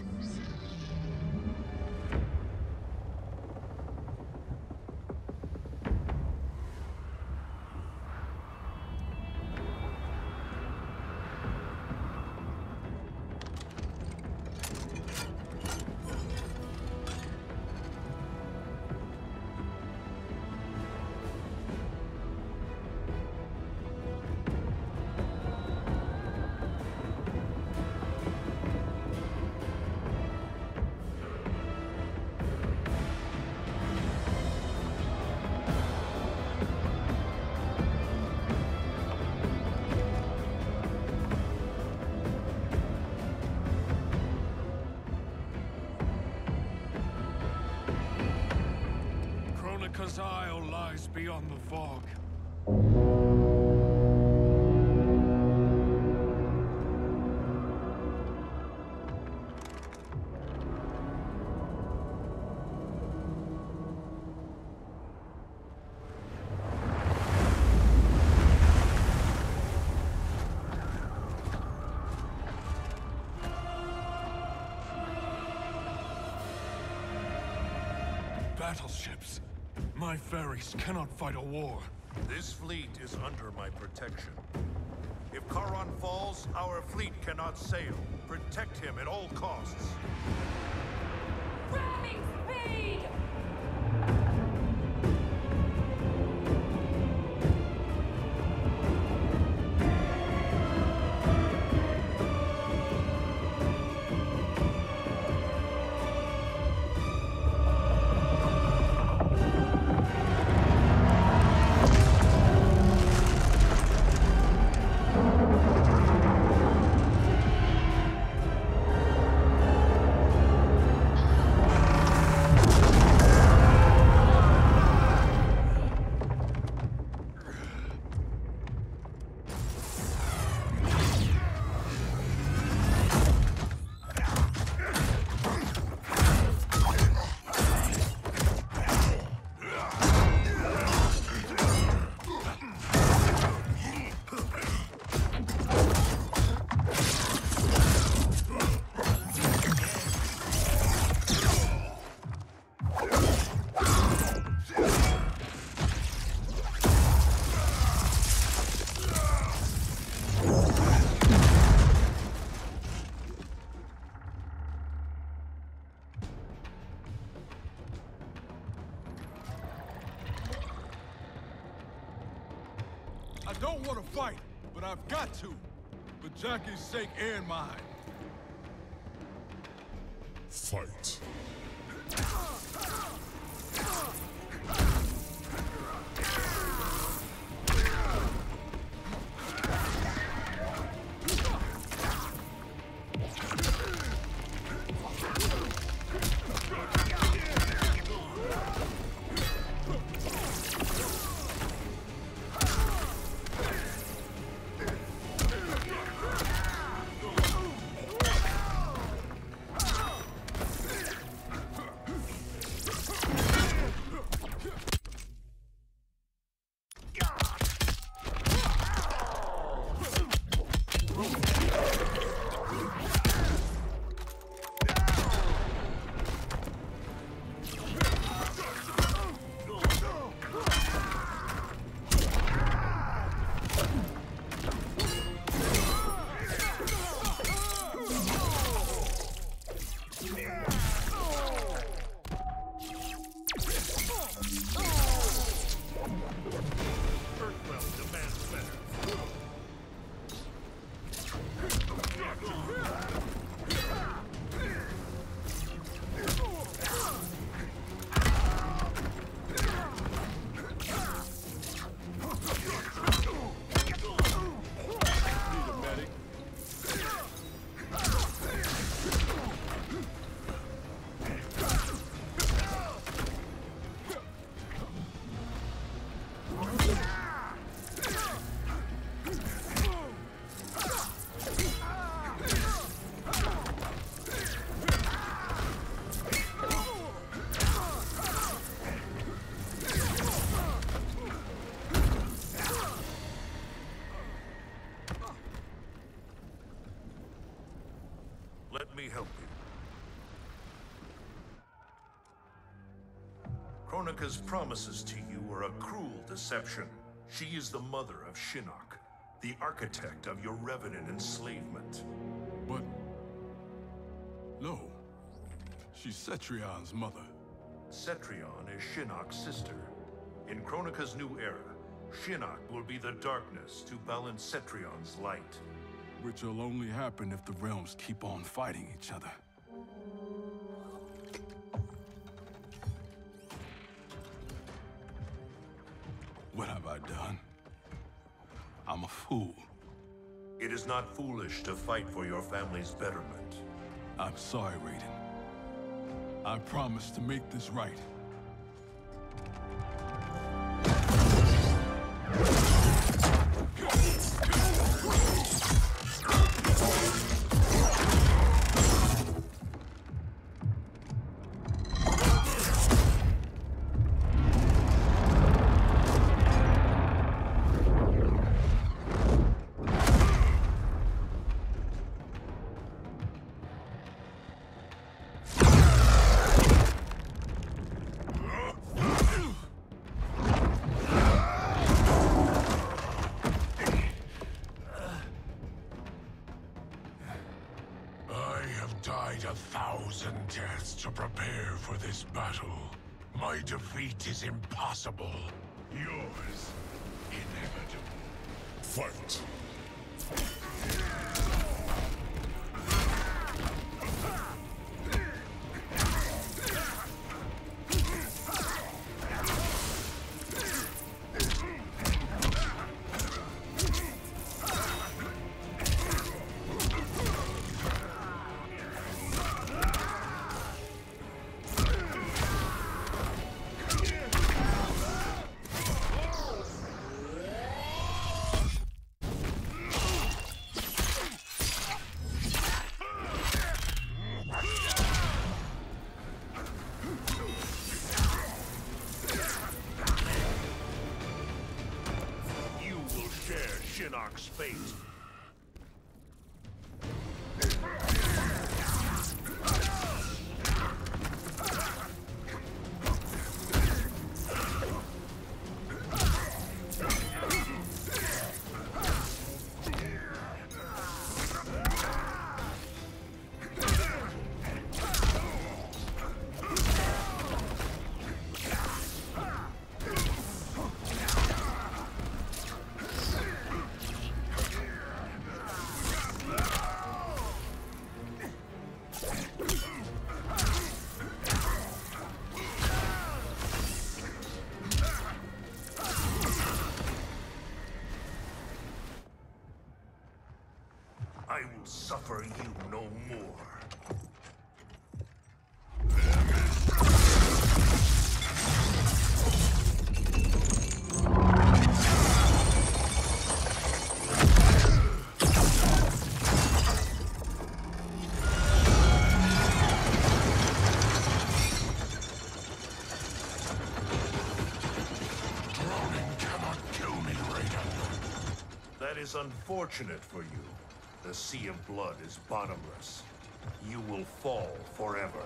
Kronika's Isle lies beyond the fog. Battleships. My ferries cannot fight a war. This fleet is under my protection. If Charon falls, our fleet cannot sail. Protect him at all costs. Ramming speed! I don't want to fight, but I've got to. For Jackie's sake and mine. Fight. Kronika's promises to you are a cruel deception. She is the mother of Shinnok, the architect of your Revenant enslavement. But... no. She's Cetrion's mother. Cetrion is Shinnok's sister. In Kronika's new era, Shinnok will be the darkness to balance Cetrion's light. Which will only happen if the realms keep on fighting each other. What have I done? I'm a fool. It is not foolish to fight for your family's betterment. I'm sorry, Raiden. I promise to make this right. To prepare for this battle. My defeat is impossible. Yours, inevitable. Fight! Shinnok's fate. I will suffer you no more. Ronin cannot kill me, Raiden. That is unfortunate for you. The sea of blood is bottomless. You will fall forever.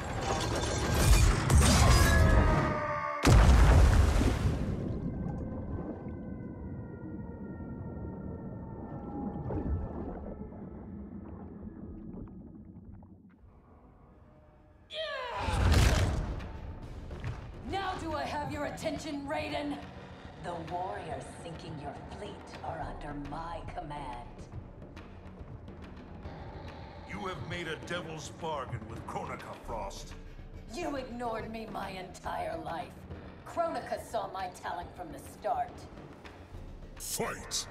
Now do I have your attention, Raiden? The warriors sinking your fleet are under my command. You have made a devil's bargain with Kronika, Frost. You ignored me my entire life. Kronika saw my talent from the start. Fight!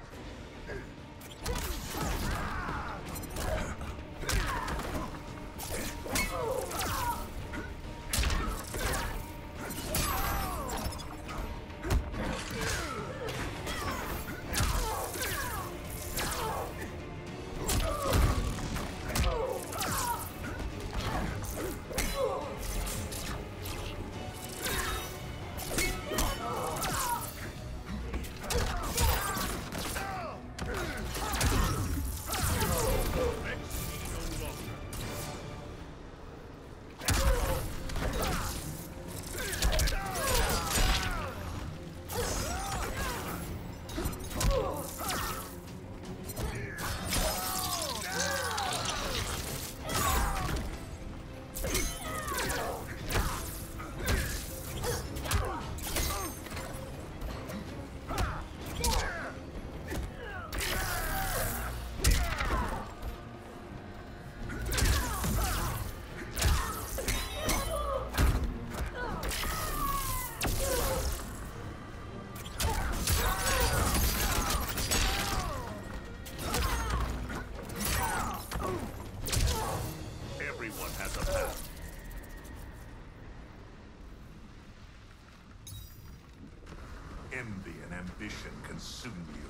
envy and ambition consume you.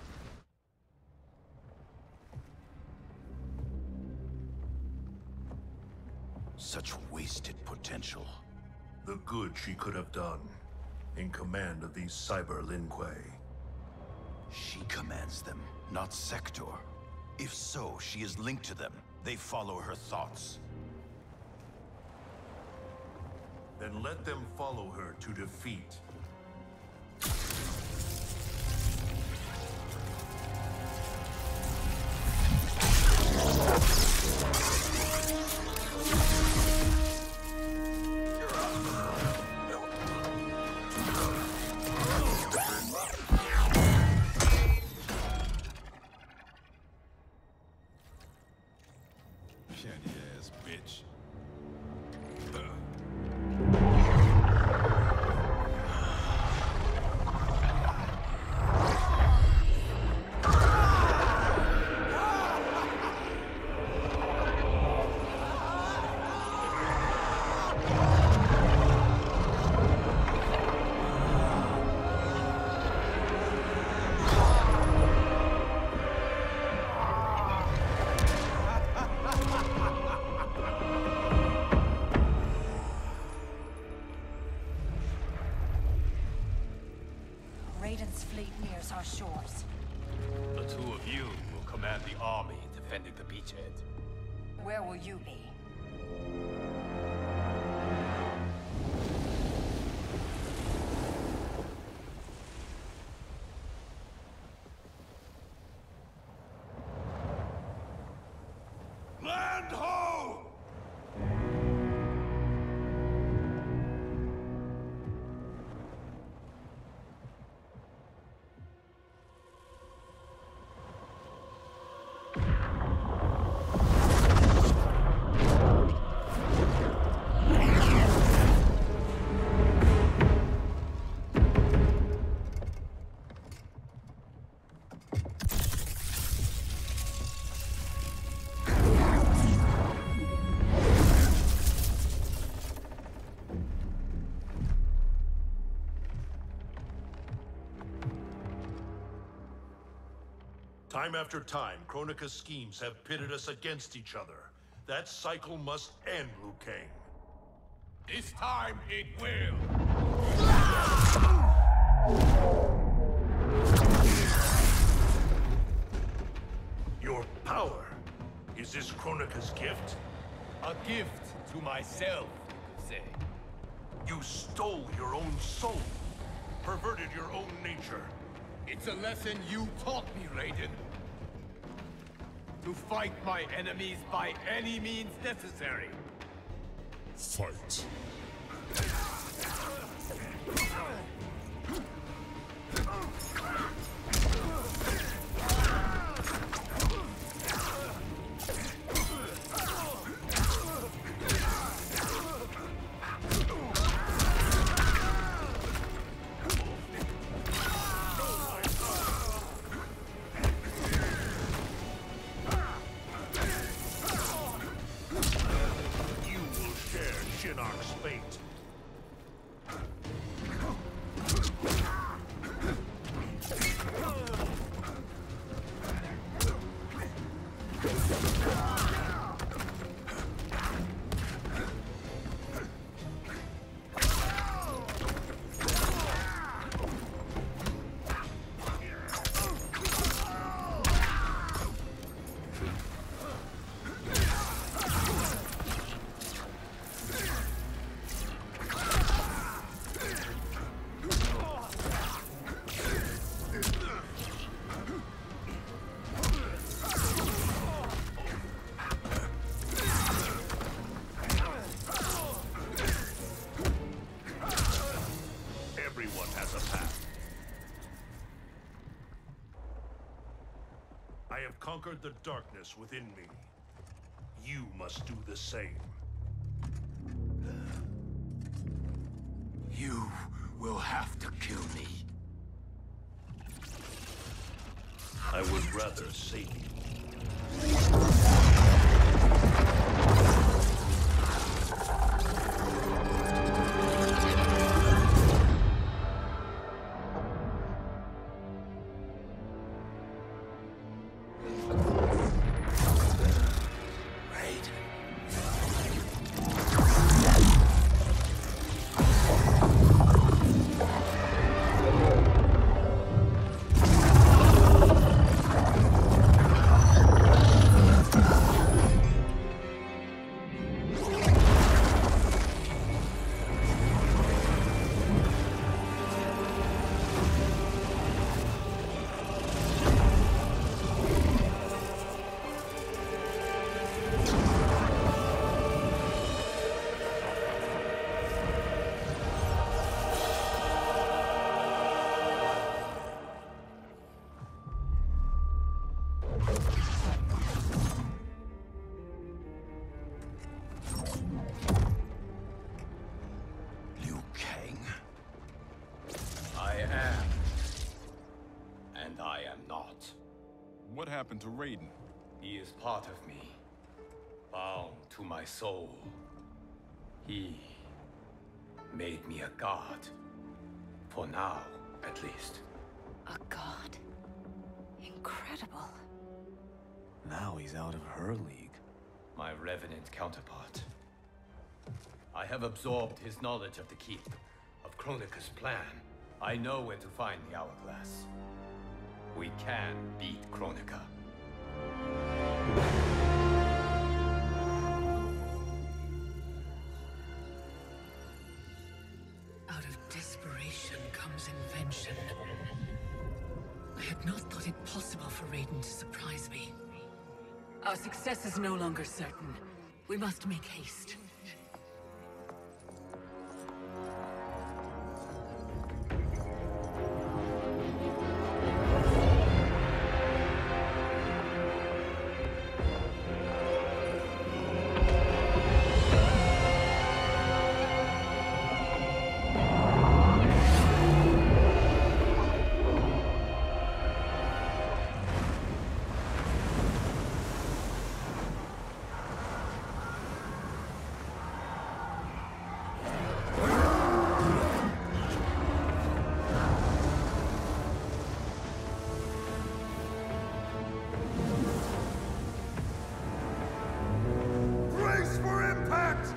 Such wasted potential. The good she could have done, in command of these Cyber Lin Kuei. She commands them, not Sector. If so, she is linked to them. They follow her thoughts. Then let them follow her to defeat. Candy-ass bitch. Raiden's fleet nears our shores. The two of you will command the army defending the beachhead. Where will you be? Land ho! Time after time, Kronika's schemes have pitted us against each other. That cycle must end, Liu Kang. This time it will! Your power. Is this Kronika's gift? A gift to myself, you could say. You stole your own soul. Perverted your own nature. It's a lesson you taught me, Raiden. To fight my enemies by any means necessary. Fight. Shinnok's fate. I have conquered the darkness within me. You must do the same. You will have to kill me. I would rather save you. Liu Kang? I am. And I am not. What happened to Raiden? He is part of me. Bound to my soul. He made me a god. For now, at least. A god? Incredible. Now he's out of her league. My Revenant counterpart. I have absorbed his knowledge of the Keep, of Kronika's plan. I know where to find the Hourglass. We can beat Kronika. Out of desperation comes invention. I had not thought it possible for Raiden to surprise me. Our success is no longer certain. We must make haste. Brace for impact!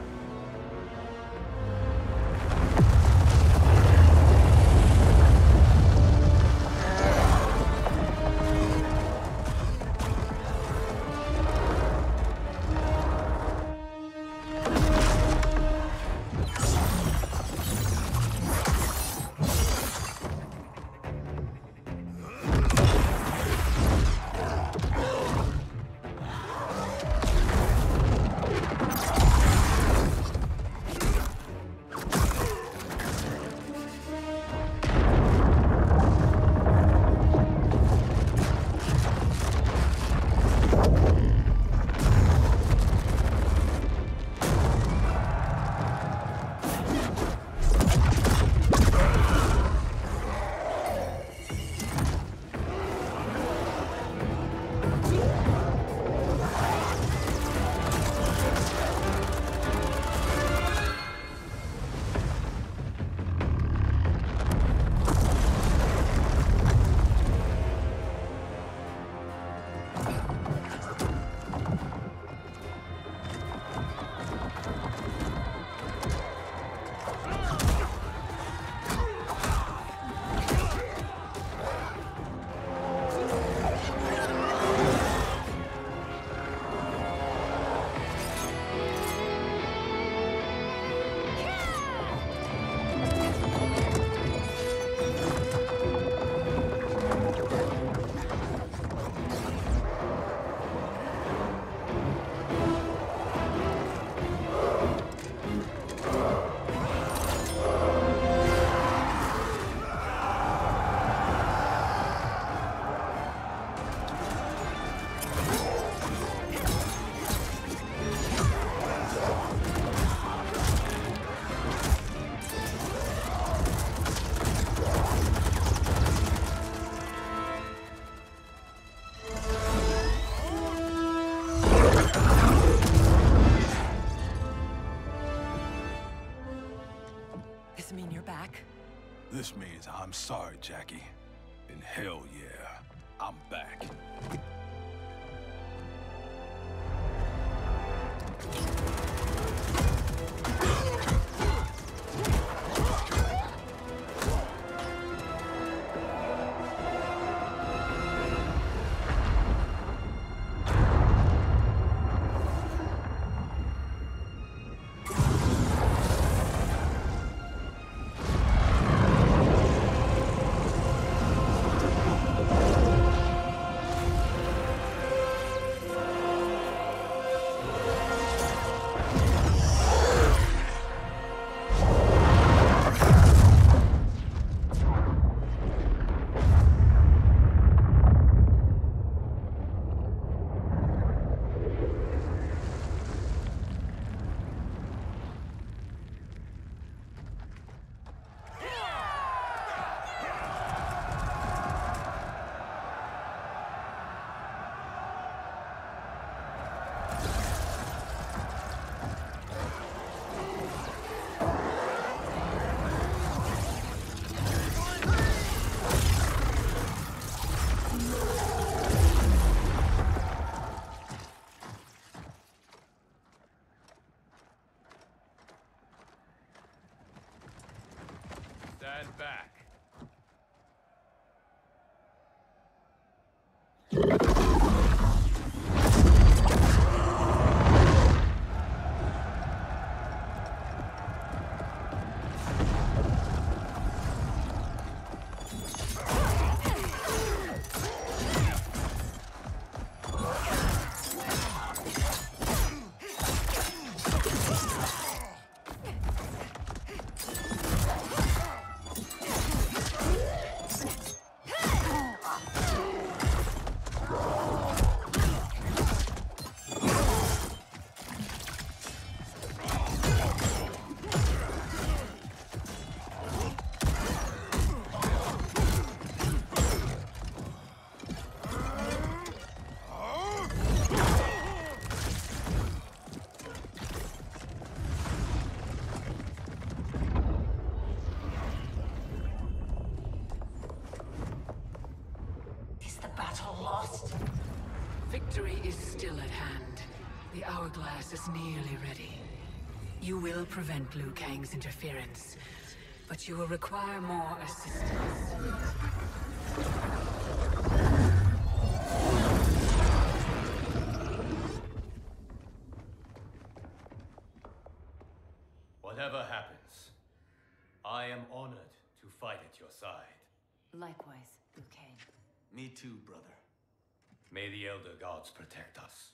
Does it mean you're back? This means I'm sorry, Jackie. And hell yeah, I'm back. Victory is still at hand. The hourglass is nearly ready. You will prevent Liu Kang's interference, but you will require more assistance. Whatever happens, I am honored to fight at your side. Likewise, Liu Kang. Me too, brother. May the Elder Gods protect us.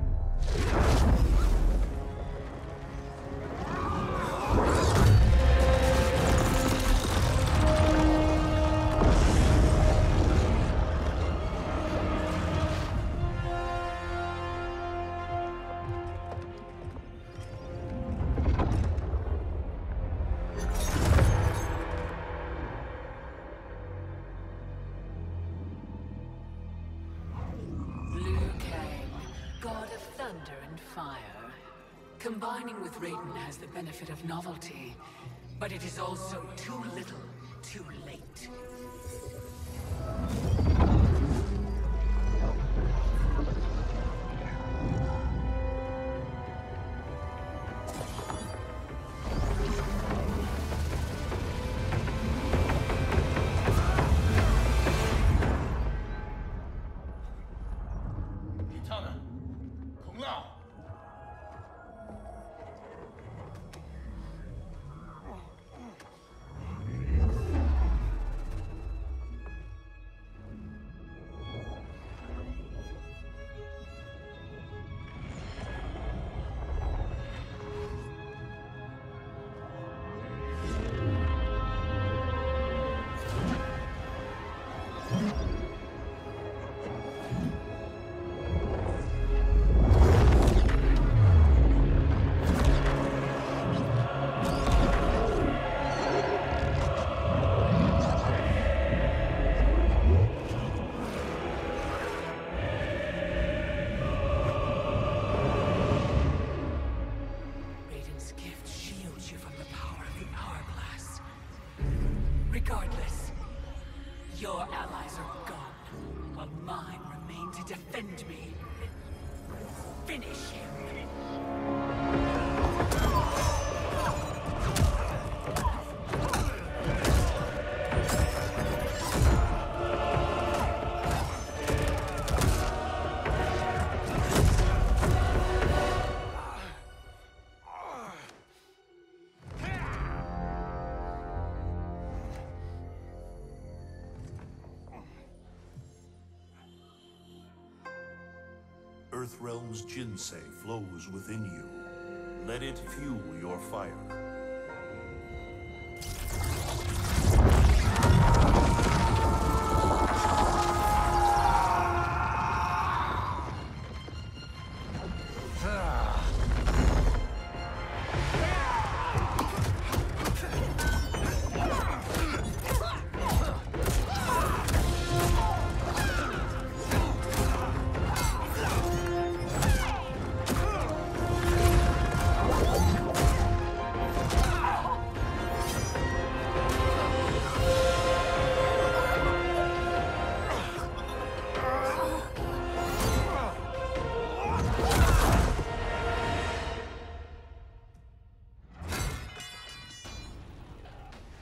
Combining with Raiden has the benefit of novelty, but it is also too little, too late. Kitana! Kung Lao! Regardless, your allies are gone, while mine remain to defend me. Finish him! Earthrealm's Jinsei flows within you. Let it fuel your fire.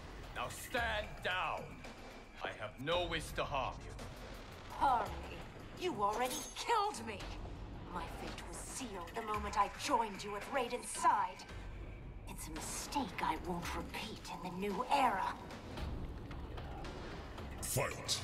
Stand down! I have no wish to harm you. Harm me? You already killed me! My fate was sealed the moment I joined you at Raiden's side. It's a mistake I won't repeat in the new era. Fight!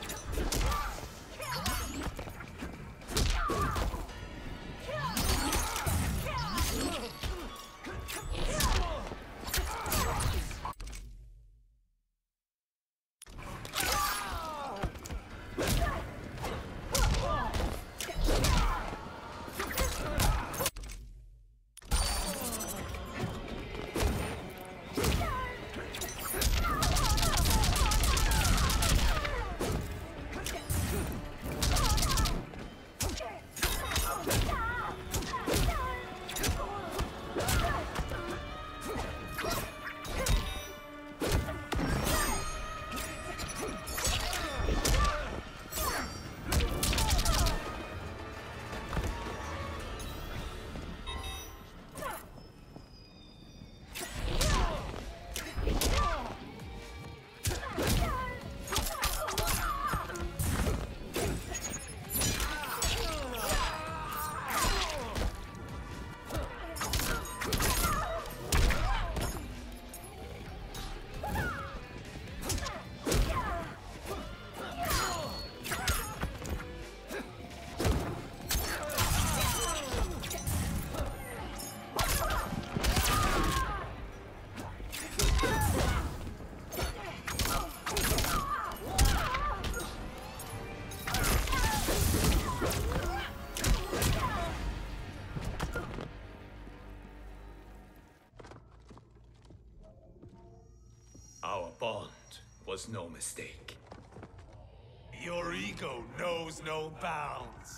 Our bond was no mistake. Your ego knows no bounds.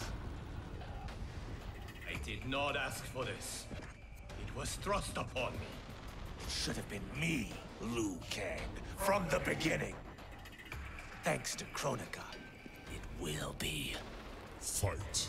I did not ask for this. It was thrust upon me. It should have been me, Liu Kang, from the beginning. Thanks to Kronika, it will be. Fight.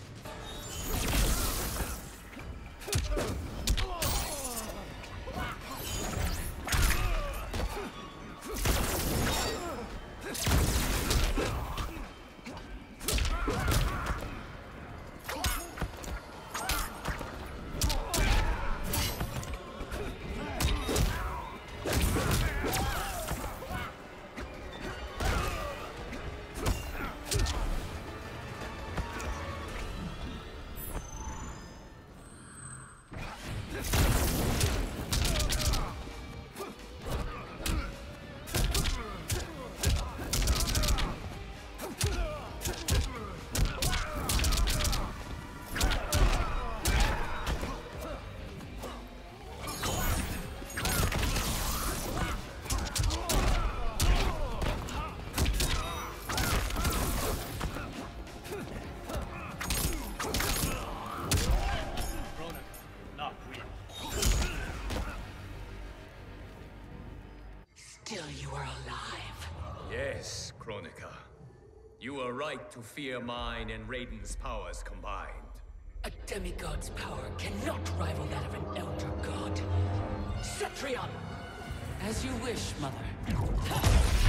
Yes, Kronika. You were right to fear mine and Raiden's powers combined. A demigod's power cannot rival that of an elder god. Cetrion! As you wish, Mother.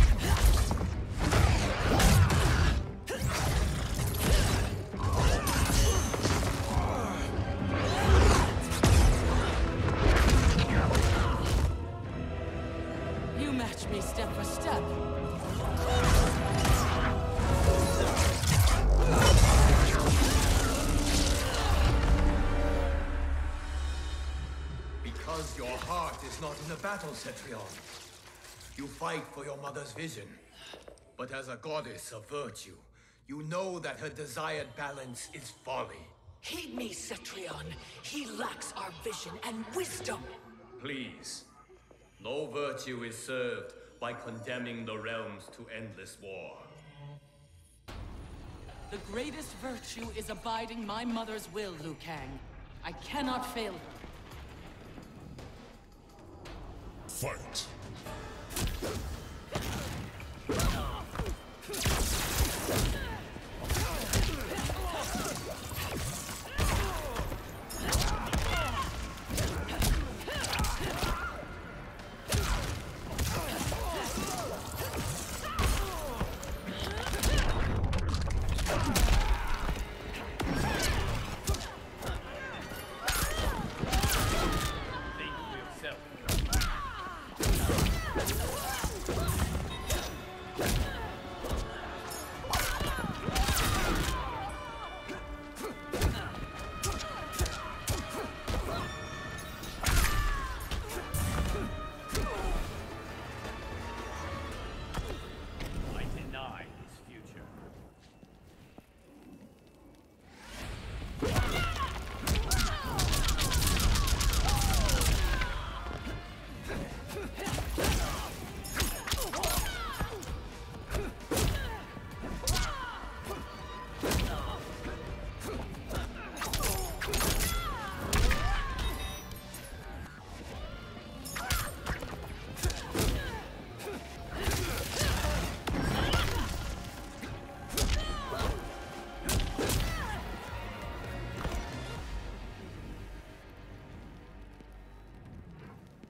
You match me step for step. Because your heart is not in the battle, Cetrion. You fight for your mother's vision. But as a goddess of virtue, you know that her desired balance is folly. Heed me, Cetrion. He lacks our vision and wisdom. Please. No virtue is served by condemning the realms to endless war. The greatest virtue is abiding my mother's will, Liu Kang. I cannot fail her. Fight.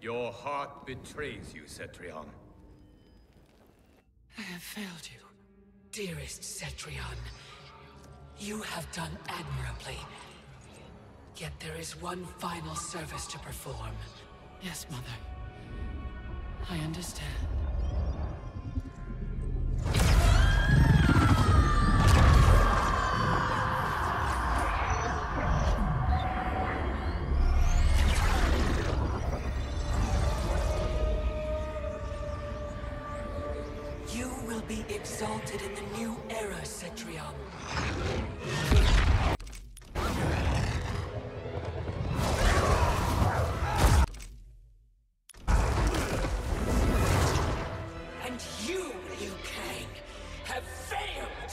Your heart betrays you, Cetrion. I have failed you, dearest Cetrion. You have done admirably. Yet there is one final service to perform. Yes, Mother. I understand. You will be exalted in the new era, Cetrion. And you, Liu Kang, have failed!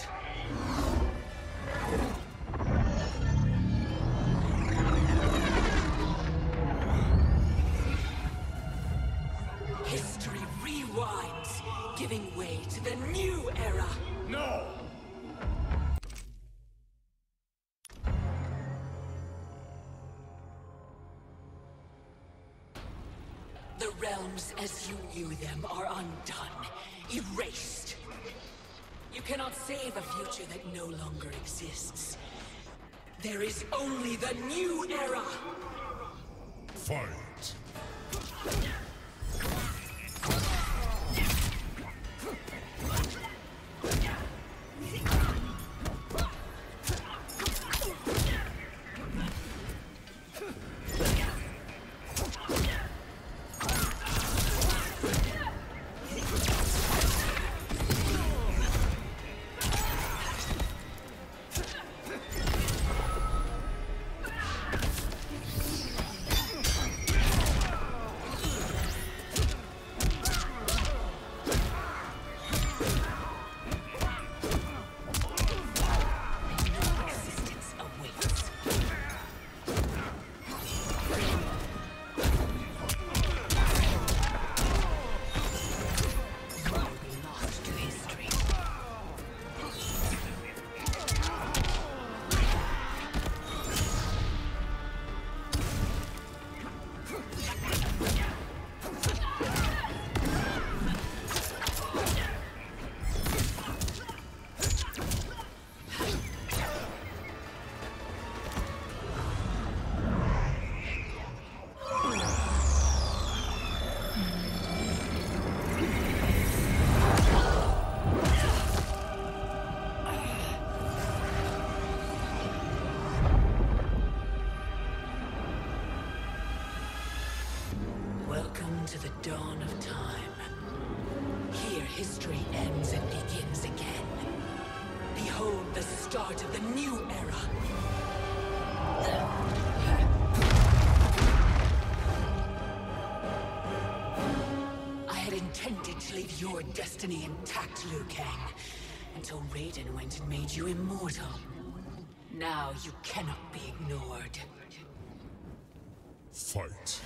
History rewinds, giving way to the new era! No! The realms as you knew them are undone, erased. You cannot save a future that no longer exists. There is only the new era! Fight! Welcome to the dawn of time. Here history ends and begins again. Behold the start of the new era. I had intended to leave your destiny intact, Liu Kang, until Raiden went and made you immortal. Now you cannot be ignored. Fight.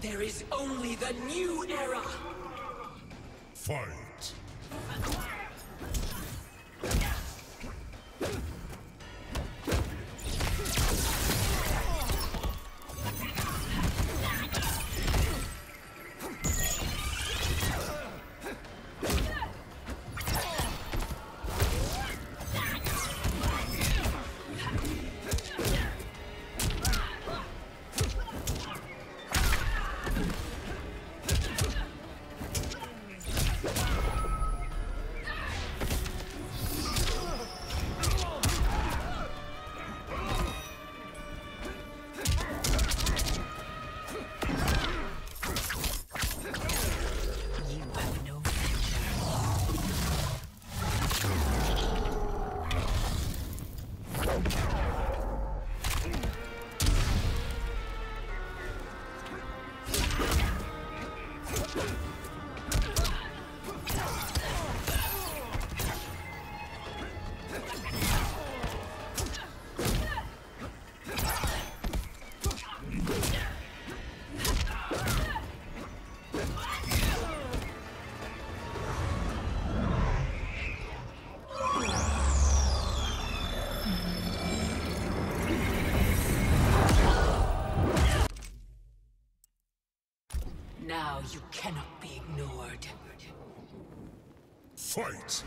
There is only the new era! Fight! Now you cannot be ignored. Fight!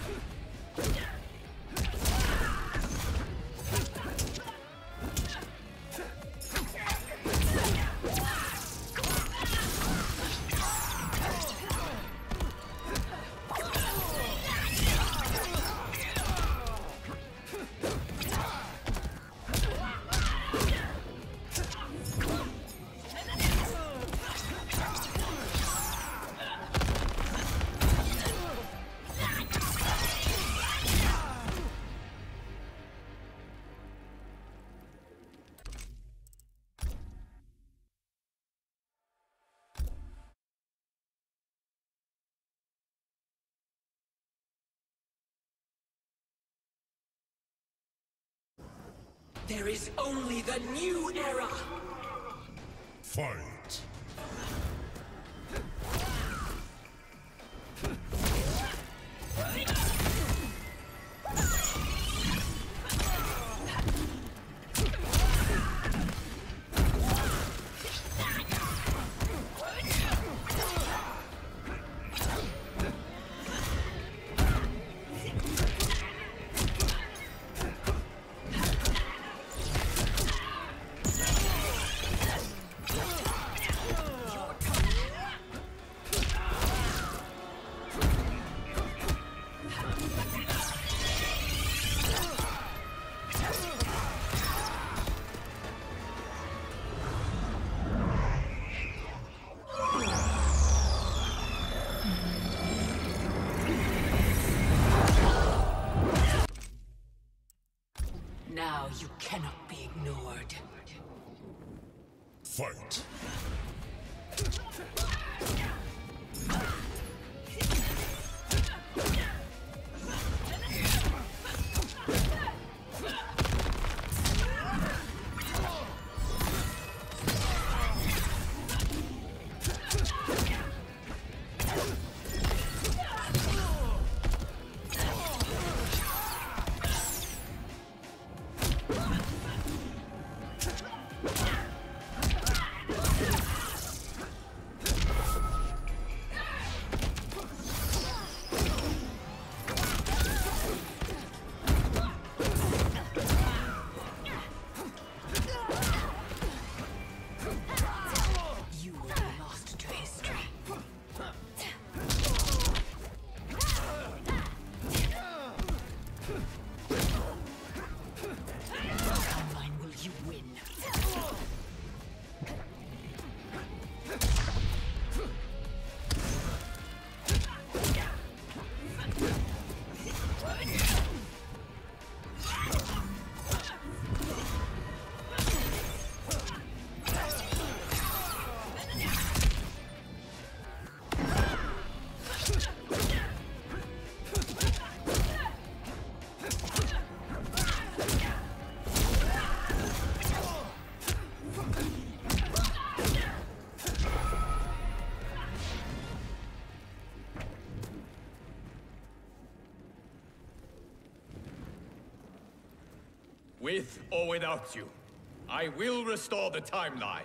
There is only the new era! Fight! Now you cannot be ignored. Fight! With or without you, I will restore the timeline.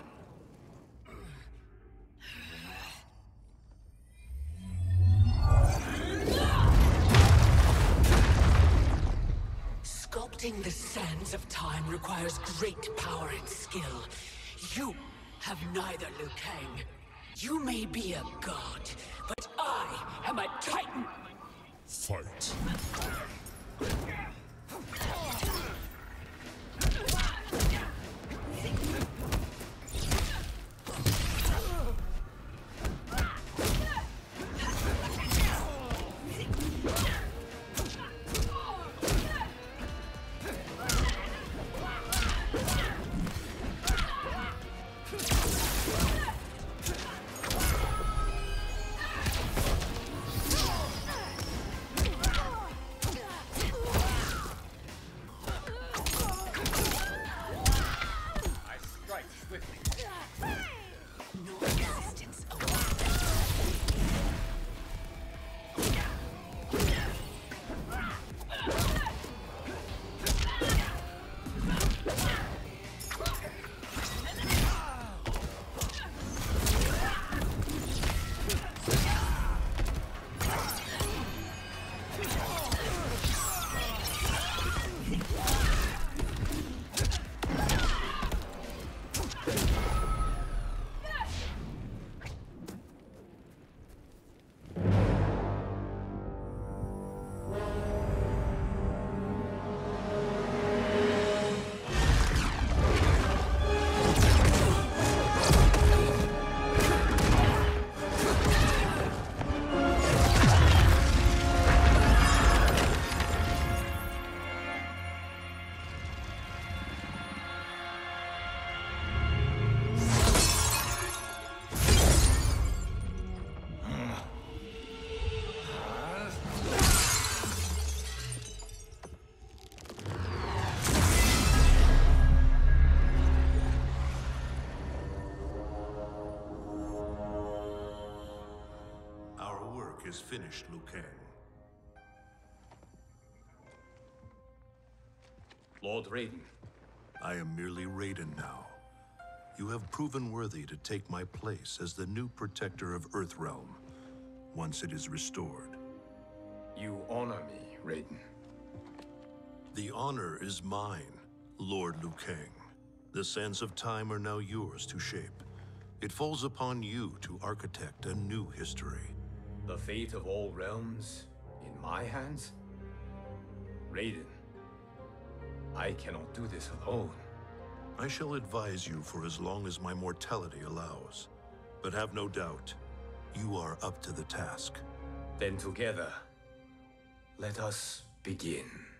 Sculpting the sands of time requires great power and skill. You have neither, Liu Kang. You may be a god, but I am a titan! Fight. Is finished, Liu Kang. Lord Raiden. I am merely Raiden now. You have proven worthy to take my place as the new protector of Earthrealm, once it is restored. You honor me, Raiden. The honor is mine, Lord Liu Kang. The sands of time are now yours to shape. It falls upon you to architect a new history. The fate of all realms in my hands? Raiden, I cannot do this alone. I shall advise you for as long as my mortality allows. But have no doubt, you are up to the task. Then together, let us begin.